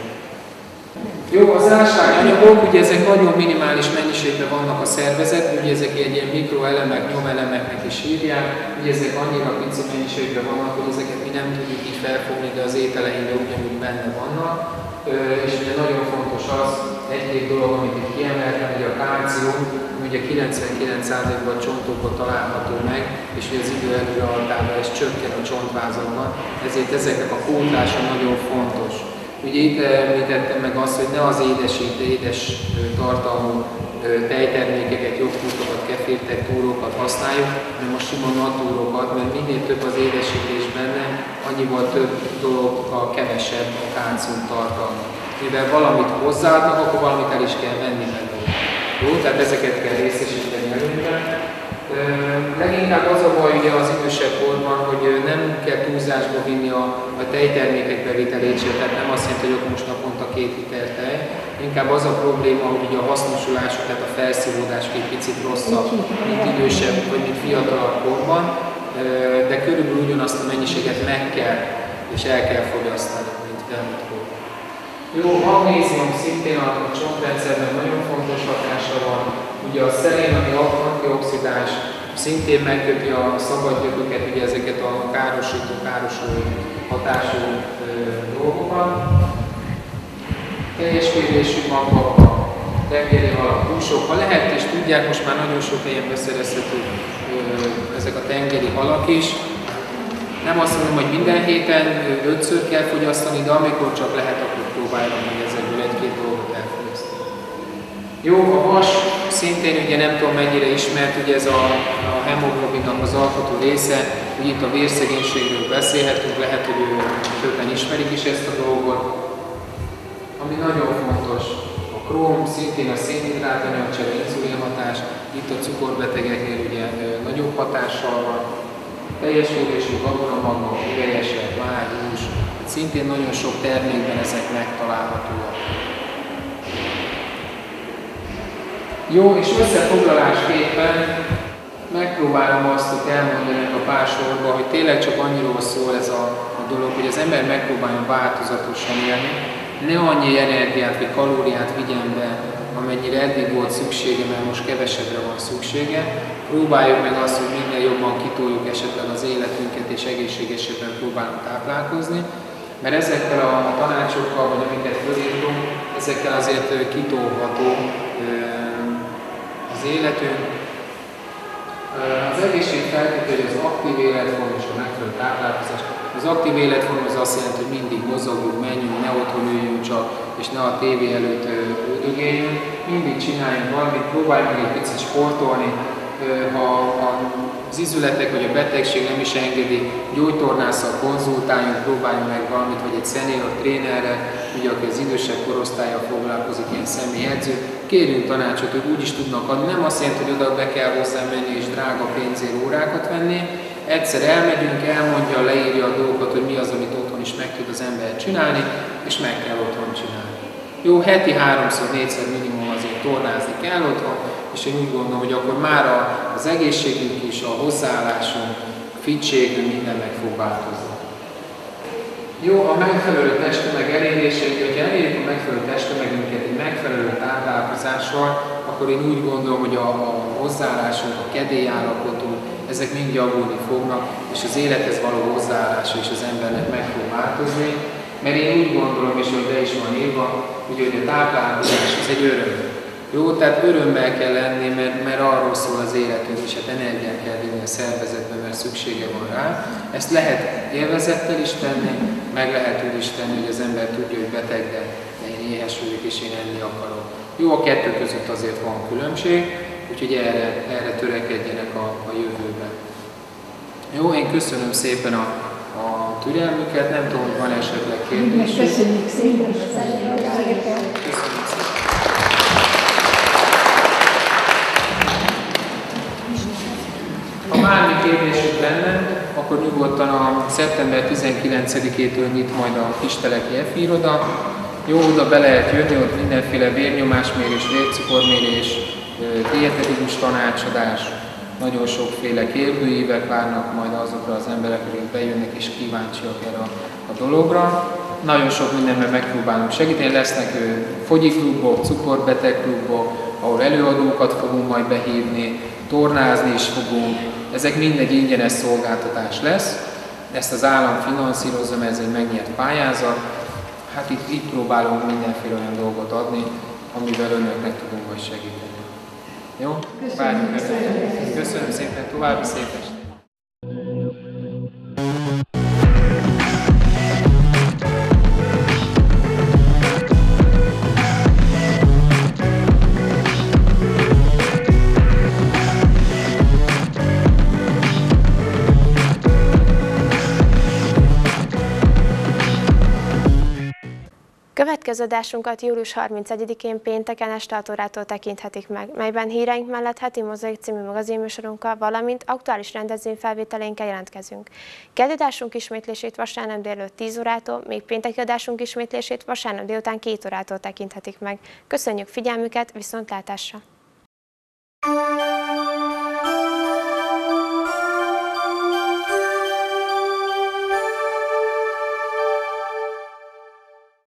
Jó, az ásványanyagok, ugye ezek nagyon minimális mennyiségben vannak a szervezetben, ugye ezek egy ilyen mikroelemek, nyomelemeknek is hívják, ugye ezek annyira pici mennyiségben vannak, hogy ezeket mi nem tudjuk így felfogni, de az ételeinkben ugyanúgy benne vannak. És ugye nagyon fontos az, egy-két dolog, amit itt kiemeltem, hogy a kálcium, ugye 99%-ban a csontokban található meg, és ugye az idő előre alattában ez csökken a csontvázakban, ezért ezeknek a pótlása nagyon fontos. Ugye itt említettem meg azt, hogy ne az édes tartalmú tejtermékeket, joghurtokat, kefirtet, túrókat használjuk, hanem a sima natúrokat, mert minél több az édesítés benne, annyival több dolog a kevesebb a kálcium tartalma. Mivel valamit hozzáadnak, akkor valamit el is kell venni belőle. Jó, tehát ezeket kell részesíteni előnyben. Leginkább az a baj ugye az idősebb korban, hogy nem kell túlzásba vinni a tejtermékek bevitelét, tehát nem azt jelenti, hogy akkor most naponta 2 liter tej. Inkább az a probléma, hogy ugye a hasznosulás, tehát a felszívódás egy picit rosszabb, mint idősebb vagy mint fiatalabb korban, de körülbelül ugyanazt a mennyiséget meg kell és el kell fogyasztani, mint felnőtt korban. Jó, magnézium szintén a csontrendszerben nagyon fontos hatása van. Ugye a szelén, ami antioxidáns, szintén megköti a szabadgyököket, ugye ezeket a károsító hatású dolgokat. Teljes kérdésű magvak, tengeri halak, húsok. Ha lehet és tudják, most már nagyon sok helyen beszerezhető ezek a tengeri halak is. Nem azt mondom, hogy minden héten 5-ször kell fogyasztani, de amikor csak lehet, akkor próbálom meg ezekből 1-2 dolgot elfogyasztani. Jó, a vas szintén ugye nem tudom mennyire ismert, ugye ez a hemoglobinnak az alkotó része, hogy itt a vérszegénységről beszélhetünk, lehet, hogy többen ismerik is ezt a dolgot. Ami nagyon fontos, a króm, szintén a szénhidrát anyagcsere, inzulinhatás, itt a cukorbetegeknél ugye nagyobb hatással van. Teljes érésű gabonamagok, üvelyesek, máj, hús, szintén nagyon sok termékben ezek megtalálhatóak. Jó, és összefoglalásképpen megpróbálom azt hogy elmondani a pár sorba, hogy tényleg csak annyiról szól ez a dolog, hogy az ember megpróbáljon változatosan élni, ne annyi energiát vagy kalóriát vigyen be, amennyire eddig volt szüksége, mert most kevesebbre van szüksége. Próbáljuk meg azt, hogy minél jobban kitoljuk esetleg az életünket, és egészségesebben próbálunk táplálkozni, mert ezekkel a tanácsokkal, vagy amiket fölírtunk, ezekkel azért kitolható az életünk. Az egészség feltétlenül, hogy az aktív életform és a megfelelő táplálkozás. Az aktív életform az azt jelenti, hogy mindig mozogjunk, menjünk, ne otthon üljünk csak, és ne a tévé előtt üldögéljünk. Mindig csináljunk valamit, próbáljunk meg egy picit sportolni. Ha az izületek vagy a betegség nem is engedi, gyógytornásszal konzultáljunk, próbáljunk meg valamit, vagy egy senior trénerre, ugye aki az idősebb korosztállyal foglalkozik, ilyen személyedző, kérjünk tanácsot, hogy úgy is tudnak adni. Nem azt jelenti, hogy oda be kell hozzá menni és drága pénzért órákat venni. Egyszer elmegyünk, elmondja, leírja a dolgokat, hogy mi az, amit otthon is meg tud az ember csinálni, és meg kell otthon csinálni. Jó, heti 3-4-szer minimum azért tornázni kell otthon, és én úgy gondolom, hogy akkor már az egészségünk is, a hozzáállásunk, fittségünk, minden meg fog változni. Jó, a megfelelő testtömeg elérése, hogyha elérjük a megfelelő testtömegünket egy megfelelő táplálkozással, akkor én úgy gondolom, hogy a hozzáállásunk, a kedélyállapotunk, ezek mind javulni fognak, és az élethez való hozzáállása is az embernek meg fog változni. Mert én úgy gondolom, és hogy be is van írva, hogy a táplálkozás az egy öröm. Jó, tehát örömmel kell lenni, mert arról szól az életünk, és hát energiát kell vinni a szervezetbe, mert szüksége van rá. Ezt lehet élvezettel is tenni, meg lehet úgy is tenni, hogy az ember tudja, hogy beteg, de én éhes vagyok, és én enni akarok. Jó, a kettő között azért van különbség, úgyhogy erre törekedjenek a jövőben. Jó, én köszönöm szépen a türelmüket, nem tudom, hogy van esetleg kérdés. Köszönjük szépen! Köszönöm szépen! Ha bármi kérdésük lenne, akkor nyugodtan a szeptember 19-től nyit majd a Kisteleki F-iroda. Jó, oda be lehet jönni, ott mindenféle vérnyomásmérés, vércukormérés, dietetikus tanácsadás, nagyon sokféle kérdőívek várnak majd azokra az emberek, akik bejönnek és kíváncsiak erre a dologra. Nagyon sok mindenben megpróbálunk segíteni, lesznek fogyiklubok, cukorbetegklubok, ahol előadókat fogunk majd behívni, tornázni is fogunk, ezek mindegy ingyenes szolgáltatás lesz. Ezt az állam finanszírozza, mert ez egy megnyert pályázat. Hát itt próbálunk mindenféle olyan dolgot adni, amivel önöknek tudunk majd segíteni. Jó? Várjunk önöket. Köszönöm szépen, további szép estét! Következő adásunkat július 31-én pénteken este 6 órától tekinthetik meg, melyben híreink mellett heti Mozaik című magazinműsorunkkal, valamint aktuális rendezvényfelvételénkkel jelentkezünk. Keddi adásunk ismétlését vasárnap délelőtt 10 órától, még pénteki adásunk ismétlését vasárnap délután 2 órától tekinthetik meg. Köszönjük figyelmüket, viszontlátásra!